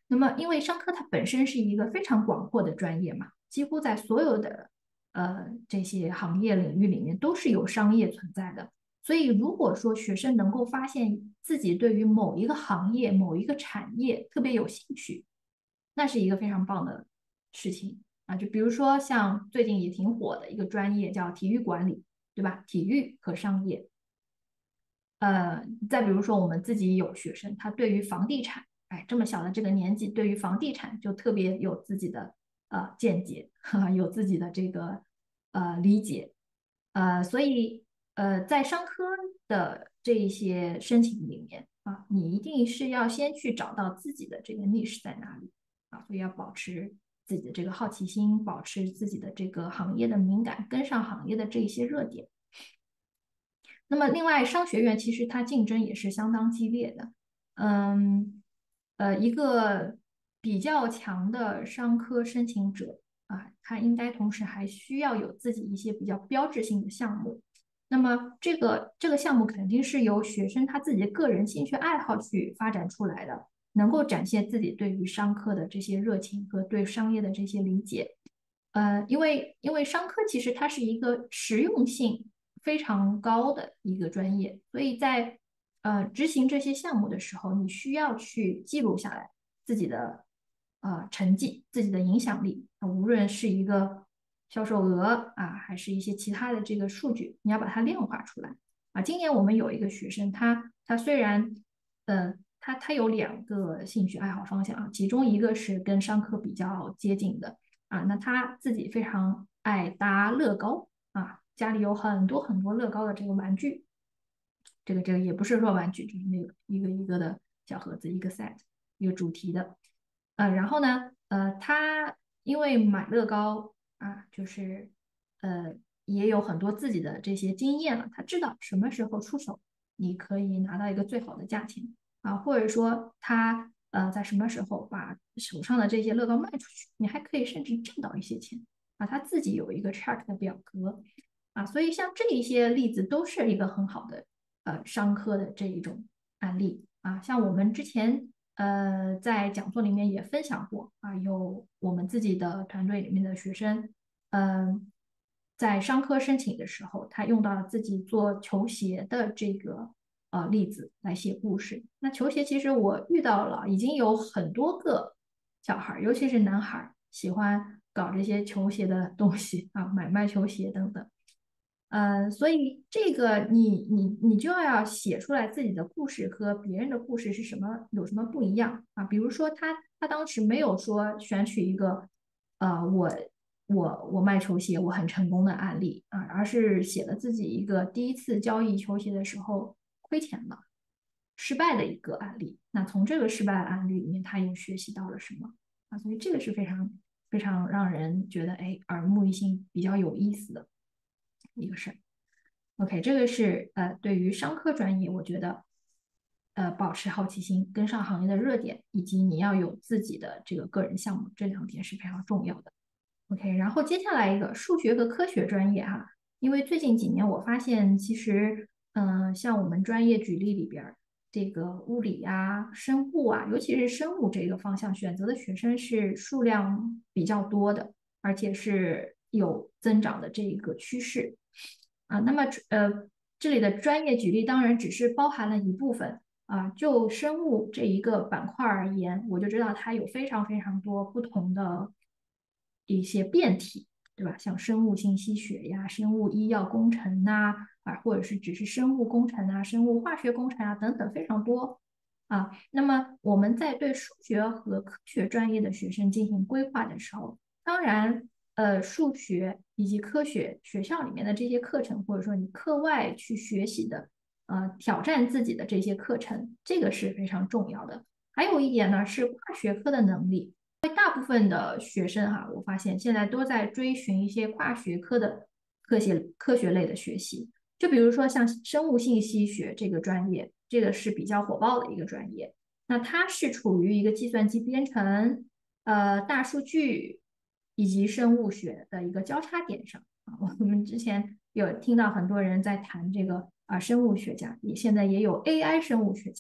那么，因为商科它本身是一个非常广阔的专业嘛，几乎在所有的呃这些行业领域里面都是有商业存在的。所以，如果说学生能够发现自己对于某一个行业、某一个产业特别有兴趣，那是一个非常棒的事情啊。就比如说像最近也挺火的一个专业叫体育管理，对吧？体育和商业。呃，再比如说我们自己有学生，他对于房地产，哎，这么小的这个年纪，对于房地产就特别有自己的呃见解，哈哈，有自己的这个呃理解，呃，所以呃，在商科的这一些申请里面啊，你一定是要先去找到自己的这个 niche 在哪里啊，所以要保持自己的这个好奇心，保持自己的这个行业的敏感，跟上行业的这一些热点。那么，另外商学院其实它竞争也是相当激烈的。嗯，呃，一个比较强的商科申请者啊，他应该同时还需要有自己一些比较标志性的项目。那么，这个这个项目肯定是由学生他自己的个人兴趣爱好去发展出来的，能够展现自己对于商科的这些热情和对商业的这些理解。呃，因为因为商科其实它是一个实用性非常高的一个专业，所以在呃执行这些项目的时候，你需要去记录下来自己的呃成绩、自己的影响力，啊无论是一个销售额啊，还是一些其他的这个数据，你要把它量化出来啊。今年我们有一个学生，他他虽然呃他他有两个兴趣爱好方向啊，其中一个是跟商科比较接近的。啊，那他自己非常爱搭乐高啊，家里有很多很多乐高的这个玩具，这个这个也不是说玩具，就是那个一个一个的小盒子，一个 set，一个主题的。呃，然后呢，呃，他因为买乐高啊，就是呃也有很多自己的这些经验了，他知道什么时候出手，你可以拿到一个最好的价钱啊，或者说他呃在什么时候把手上的这些乐高卖出去，你还可以甚至挣到一些钱啊，他自己有一个 track 的表格啊，所以像这一些例子都是一个很好的呃商科的这一种案例啊，像我们之前呃在讲座里面也分享过啊，有我们自己的团队里面的学生，嗯、在商科申请的时候，他用到了自己做球鞋的这个呃例子来写故事。那球鞋其实我遇到了，已经有很多个小孩儿，尤其是男孩儿，喜欢搞这些球鞋的东西啊，买卖球鞋等等。呃，所以这个你你你就要写出来自己的故事和别人的故事是什么，有什么不一样啊？比如说他他当时没有说选取一个，呃，我我我卖球鞋我很成功的案例啊，而是写了自己一个第一次交易球鞋的时候亏钱了，失败的一个案例。那从这个失败的案例里面，他又学习到了什么啊？所以这个是非常非常让人觉得哎耳目一新、比较有意思的一个事儿。OK，这个是呃，对于商科专业，我觉得呃，保持好奇心，跟上行业的热点，以及你要有自己的这个个人项目，这两点是非常重要的。OK，然后接下来一个数学和科学专业哈，因为最近几年我发现，其实嗯、呃像我们专业举例里边儿，这个物理啊、生物啊，尤其是生物这个方向选择的学生是数量比较多的，而且是有增长的这一个趋势。啊，那么呃，这里的专业举例当然只是包含了一部分啊。就生物这一个板块而言，我就知道它有非常非常多不同的一些变体，对吧？像生物信息学呀、生物医药工程呐、啊，或者是只是生物工程啊、生物化学工程啊等等，非常多啊。那么我们在对数学和科学专业的学生进行规划的时候，当然。呃，数学以及科学学校里面的这些课程，或者说你课外去学习的，呃，挑战自己的这些课程，这个是非常重要的。还有一点呢，是跨学科的能力。因为大部分的学生哈，我发现现在都在追寻一些跨学科的科学科学类的学习。就比如说像生物信息学这个专业，这个是比较火爆的一个专业。那它是处于一个计算机编程、呃大数据以及生物学的一个交叉点上啊。我们之前有听到很多人在谈这个啊，生物学家，也现在也有 A I 生物学家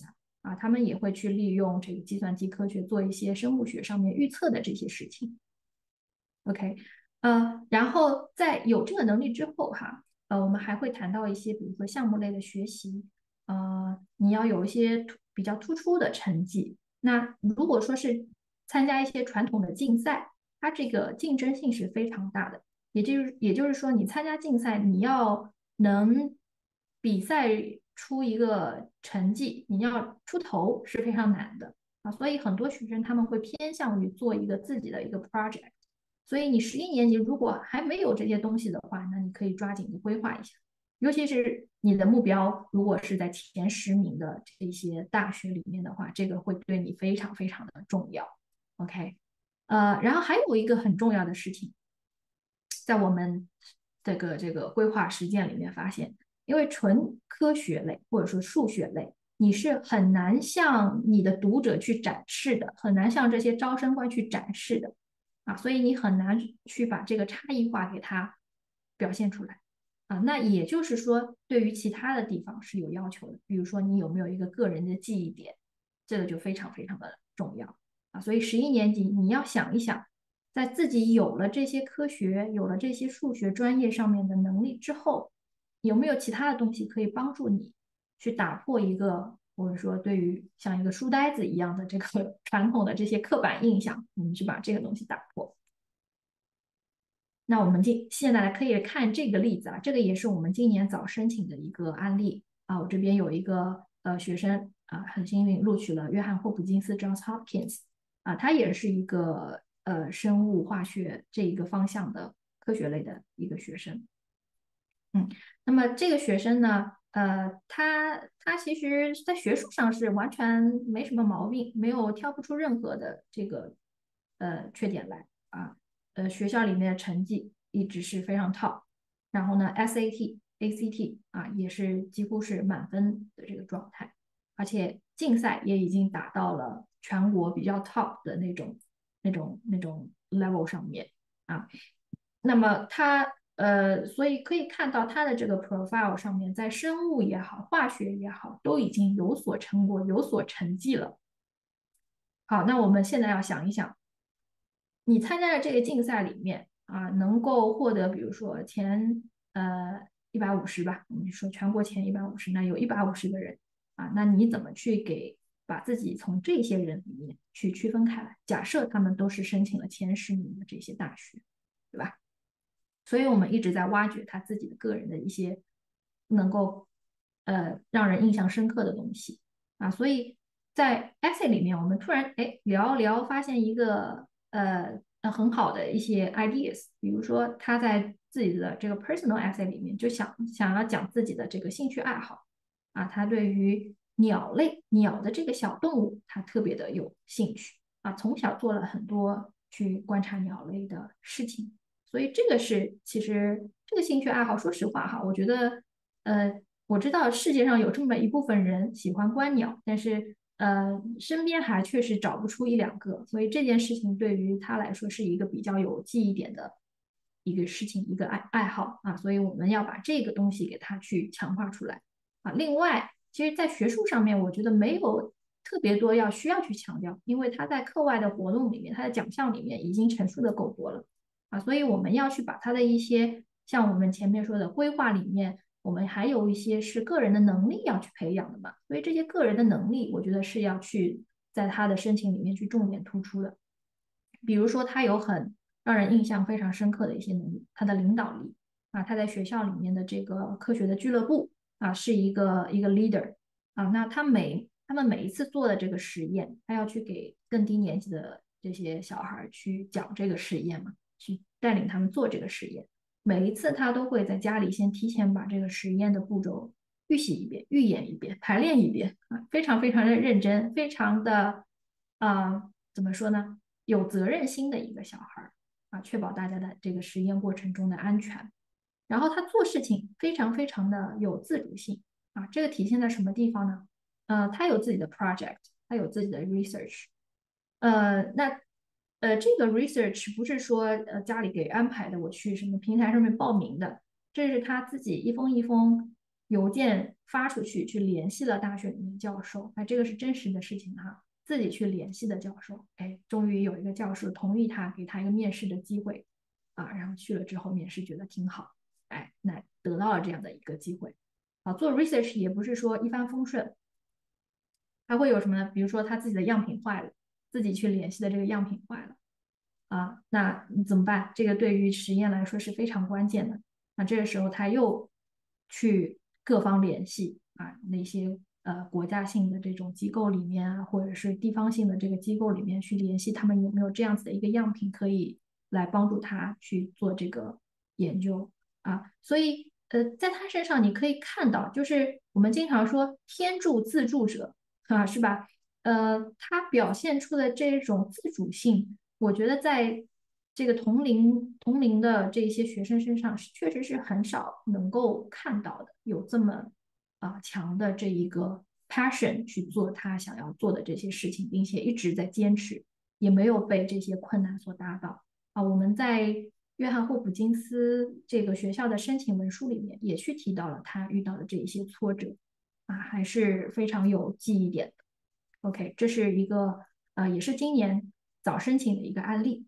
啊，他们也会去利用这个计算机科学做一些生物学上面预测的这些事情。OK，呃，然后在有这个能力之后哈，呃，我们还会谈到一些，比如说项目类的学习，呃，你要有一些突比较突出的成绩。那如果说是参加一些传统的竞赛，它这个竞争性是非常大的，也就是也就是说，你参加竞赛，你要能比赛出一个成绩，你要出头是非常难的啊，所以很多学生他们会偏向于做一个自己的一个 project。所以你十一年级如果还没有这些东西的话，那你可以抓紧的规划一下，尤其是你的目标如果是在前十名的这些大学里面的话，这个会对你非常非常的重要。OK，呃，然后还有一个很重要的事情，在我们这个这个规划实践里面发现，因为纯科学类或者说数学类，你是很难向你的读者去展示的，很难向这些招生官去展示的。啊，所以你很难去把这个差异化给它表现出来啊。那也就是说，对于其他的地方是有要求的，比如说你有没有一个个人的记忆点，这个就非常非常的重要啊。所以十一年级你要想一想，在自己有了这些科学、有了这些数学专业上面的能力之后，有没有其他的东西可以帮助你去打破一个或者说对于像一个书呆子一样的这个传统的这些刻板印象，我们去把这个东西打破。那我们今现在可以看这个例子啊，这个也是我们今年早申请的一个案例啊。我这边有一个呃学生啊，很幸运录取了约翰霍普金斯 （Johns Hopkins） 啊，他也是一个呃生物化学这一个方向的科学类的一个学生。嗯，那么这个学生呢，呃，他他其实在学术上是完全没什么毛病，没有挑不出任何的这个呃缺点来啊。呃，学校里面的成绩一直是非常 top，然后呢，S A T、A C T 啊也是几乎是满分的这个状态，而且竞赛也已经达到了全国比较 top 的那种那种那种 level 上面啊。那么他呃，所以可以看到他的这个 profile 上面，在生物也好，化学也好，都已经有所成果，有所成绩了。好，那我们现在要想一想，你参加的这个竞赛里面啊，能够获得，比如说前呃一百五十吧，我们就说全国前一百五十，那有一百五十个人啊，那你怎么去给把自己从这些人里面去区分开来？假设他们都是申请了前十名的这些大学，对吧？所以我们一直在挖掘他自己的个人的一些能够呃让人印象深刻的东西啊。所以在 essay 里面，我们突然哎聊聊，发现一个呃呃很好的一些 ideas，比如说他在自己的这个 personal essay 里面就想想要讲自己的这个兴趣爱好啊，他对于鸟类鸟的这个小动物，他特别的有兴趣啊，从小做了很多去观察鸟类的事情。所以这个是其实这个兴趣爱好，说实话哈，我觉得，呃，我知道世界上有这么一部分人喜欢观鸟，但是呃，身边还确实找不出一两个，所以这件事情对于他来说是一个比较有记忆点的一个事情，一个爱爱好啊，所以我们要把这个东西给他去强化出来啊。另外，其实，在学术上面，我觉得没有特别多要需要去强调，因为他在课外的活动里面，他的奖项里面已经陈述的够多了。啊，所以我们要去把他的一些像我们前面说的规划里面，我们还有一些是个人的能力要去培养的嘛。所以这些个人的能力，我觉得是要去在他的申请里面去重点突出的。比如说，他有很让人印象非常深刻的一些能力，他的领导力啊，他在学校里面的这个科学的俱乐部啊，是一个一个 leader 啊。那他每他们每一次做的这个实验，他要去给更低年级的这些小孩去讲这个实验嘛。去带领他们做这个实验。每一次他都会在家里先提前把这个实验的步骤预习一遍、预演一遍、排练一遍啊，非常非常的认真，非常的啊、呃怎么说呢？有责任心的一个小孩啊，确保大家的这个实验过程中的安全。然后他做事情非常非常的有自主性啊，这个体现在什么地方呢？呃，他有自己的 project，他有自己的 research，呃，那呃，这个 research 不是说呃家里给安排的，我去什么平台上面报名的，这是他自己一封一封邮件发出去，去联系了大学里面的教授，那这个是真实的事情哈，自己去联系的教授，哎，终于有一个教授同意他，给他一个面试的机会啊，然后去了之后面试觉得挺好，哎，那得到了这样的一个机会啊，做 research 也不是说一帆风顺，还会有什么呢？比如说他自己的样品坏了，自己去联系的这个样品坏了。啊，那怎么办？这个对于实验来说是非常关键的。那这个时候他又去各方联系啊，那些呃国家性的这种机构里面啊，或者是地方性的这个机构里面去联系，他们有没有这样子的一个样品可以来帮助他去做这个研究啊？所以呃，在他身上你可以看到，就是我们经常说天助自助者啊，是吧？呃，他表现出的这种自主性。我觉得在这个同龄同龄的这些学生身上是确实是很少能够看到的，有这么啊、强的这一个 passion 去做他想要做的这些事情，并且一直在坚持，也没有被这些困难所打倒啊。我们在约翰霍普金斯这个学校的申请文书里面也去提到了他遇到的这一些挫折啊，还是非常有记忆点的。OK，这是一个呃，也是今年早申请的一个案例。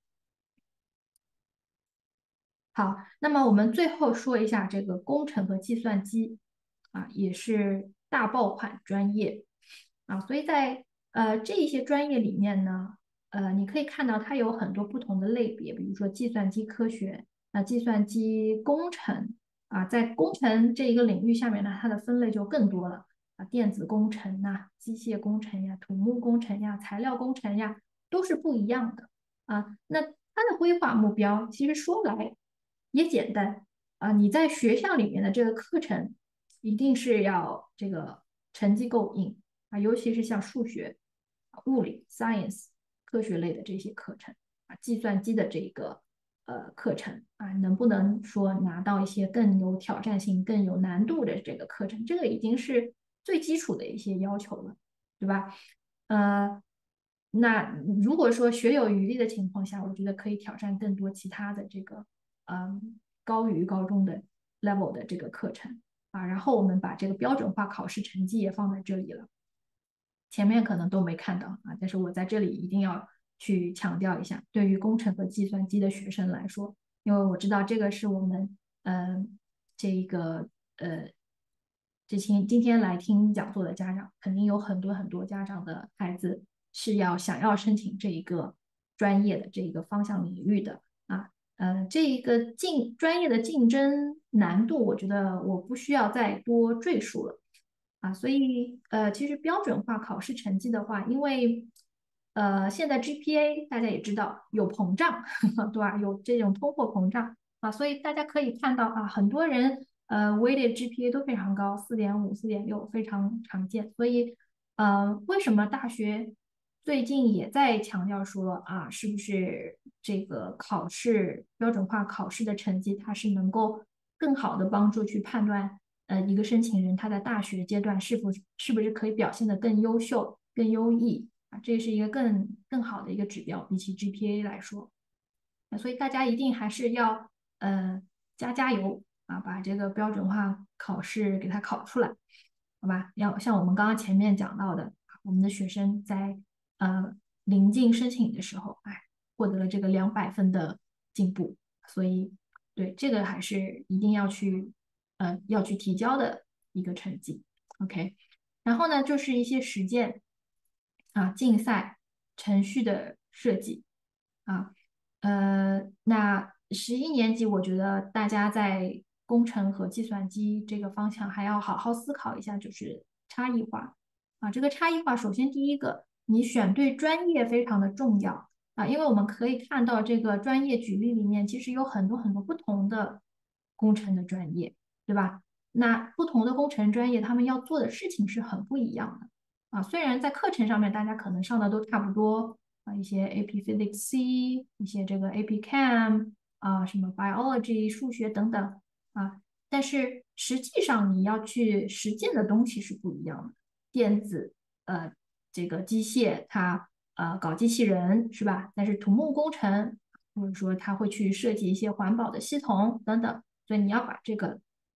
好，那么我们最后说一下这个工程和计算机啊，也是大爆款专业啊，所以在呃这一些专业里面呢，呃，你可以看到它有很多不同的类别，比如说计算机科学、啊、计算机工程啊，在工程这一个领域下面呢，它的分类就更多了啊，电子工程呐、机械工程呀、土木工程呀、材料工程呀，都是不一样的。啊，那它的规划目标其实说来也简单啊，你在学校里面的这个课程一定是要这个成绩够硬啊，尤其是像数学、物理、science 科学类的这些课程啊，计算机的这个呃课程啊，能不能说拿到一些更有挑战性、更有难度的这个课程，这个已经是最基础的一些要求了，对吧？呃，那如果说学有余力的情况下，我觉得可以挑战更多其他的这个，嗯，高于高中的 level 的这个课程啊。然后我们把这个标准化考试成绩也放在这里了，前面可能都没看到啊，但是我在这里一定要去强调一下，对于工程和计算机的学生来说，因为我知道这个是我们，嗯，这一个呃。这今今天来听讲座的家长，肯定有很多很多家长的孩子是要想要申请这一个专业的这一个方向领域的啊，呃，这一个竞专业的竞争难度，我觉得我不需要再多赘述了啊，所以呃，其实标准化考试成绩的话，因为呃现在 G P A 大家也知道有膨胀，对吧？有这种通货膨胀啊，所以大家可以看到啊，很多人。呃，weighted G P A 都非常高，四点五、四点六非常常见。所以，呃，为什么大学最近也在强调说啊，是不是这个考试标准化考试的成绩，它是能够更好的帮助去判断，呃，一个申请人他在大学阶段是否是不是可以表现得更优秀、更优异啊？这是一个更更好的一个指标，比起 G P A 来说。所以大家一定还是要呃加加油啊，把这个标准化考试给它考出来，好吧？要像我们刚刚前面讲到的，我们的学生在呃临近申请的时候，哎，获得了这个两百分的进步，所以对这个还是一定要去呃要去提交的一个成绩。OK，然后呢就是一些实践啊，竞赛程序的设计啊。呃，那十一年级，我觉得大家在工程和计算机这个方向还要好好思考一下，就是差异化啊。这个差异化，首先第一个，你选对专业非常的重要啊，因为我们可以看到这个专业举例里面，其实有很多很多不同的工程的专业，对吧？那不同的工程专业，他们要做的事情是很不一样的啊。虽然在课程上面大家可能上的都差不多。啊，一些 A P Physics C，一些这个 A P Chem 啊，什么 Biology 数学等等啊，但是实际上你要去实践的东西是不一样的。电子呃，这个机械它呃搞机器人是吧？但是土木工程或者说它会去设计一些环保的系统等等，所以你要把这个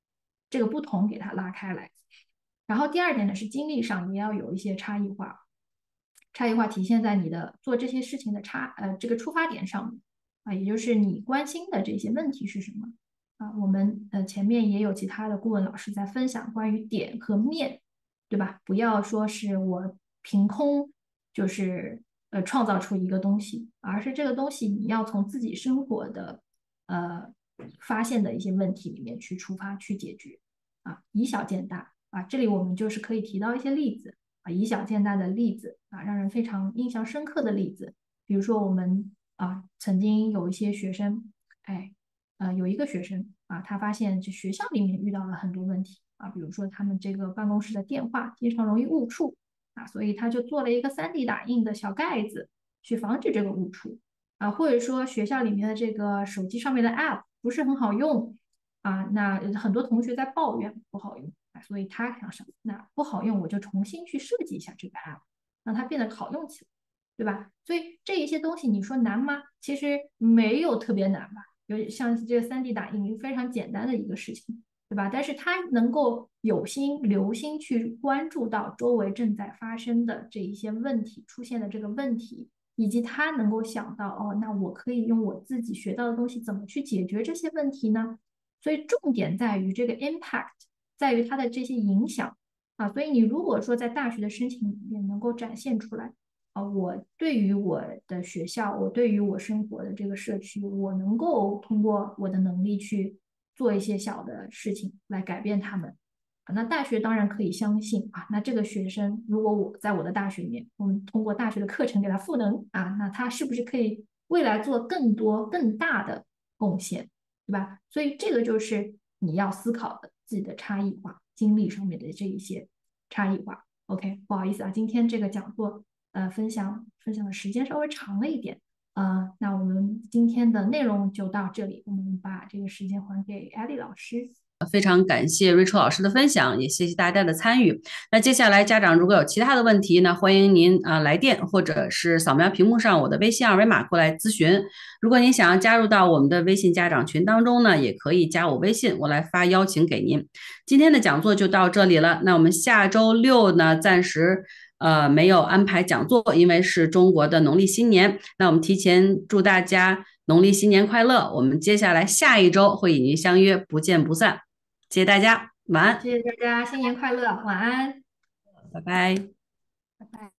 这个不同给它拉开来。然后第二点呢是经历上也要有一些差异化，差异化体现在你的做这些事情的差呃这个出发点上面啊，也就是你关心的这些问题是什么啊？我们呃前面也有其他的顾问老师在分享关于点和面，对吧？不要说是我凭空就是呃创造出一个东西，而是这个东西你要从自己生活的呃发现的一些问题里面去出发去解决啊，以小见大啊。这里我们就是可以提到一些例子啊，以小见大的例子啊，让人非常印象深刻的例子。比如说我们啊曾经有一些学生，哎呃有一个学生啊，他发现这学校里面遇到了很多问题啊，比如说他们这个办公室的电话经常容易误触啊，所以他就做了一个 三 D 打印的小盖子去防止这个误触啊，或者说学校里面的这个手机上面的 App 不是很好用啊，那很多同学在抱怨不好用啊，所以他想上那不好用，我就重新去设计一下这个 App，让它变得好用起来，对吧？所以这一些东西你说难吗？其实没有特别难吧，有像这个 三 D 打印非常简单的一个事情。对吧？但是他能够有心留心去关注到周围正在发生的这一些问题出现的这个问题，以及他能够想到哦，那我可以用我自己学到的东西怎么去解决这些问题呢？所以重点在于这个 impact，在于它的这些影响啊。所以你如果说在大学的申请里面能够展现出来。啊，我对于我的学校，我对于我生活的这个社区，我能够通过我的能力去做一些小的事情来改变他们。那大学当然可以相信啊，那这个学生如果我在我的大学里面，我们通过大学的课程给他赋能啊，那他是不是可以未来做更多更大的贡献，对吧？所以这个就是你要思考的自己的差异化，经历上面的这一些差异化。OK，不好意思啊，今天这个讲座呃分享分享的时间稍微长了一点。呃，那我们今天的内容就到这里，我们把这个时间还给艾丽老师。 非常感谢 Rachel 老师的分享，也谢谢大家的参与。那接下来家长如果有其他的问题呢，欢迎您啊、呃、来电或者是扫描屏幕上我的微信二维码过来咨询。如果您想要加入到我们的微信家长群当中呢，也可以加我微信，我来发邀请给您。今天的讲座就到这里了，那我们下周六呢暂时呃没有安排讲座，因为是中国的农历新年。那我们提前祝大家农历新年快乐，我们接下来下一周会与您相约，不见不散。谢谢大家，晚安， 谢谢大家，新年快乐，晚安， 拜拜。 拜拜。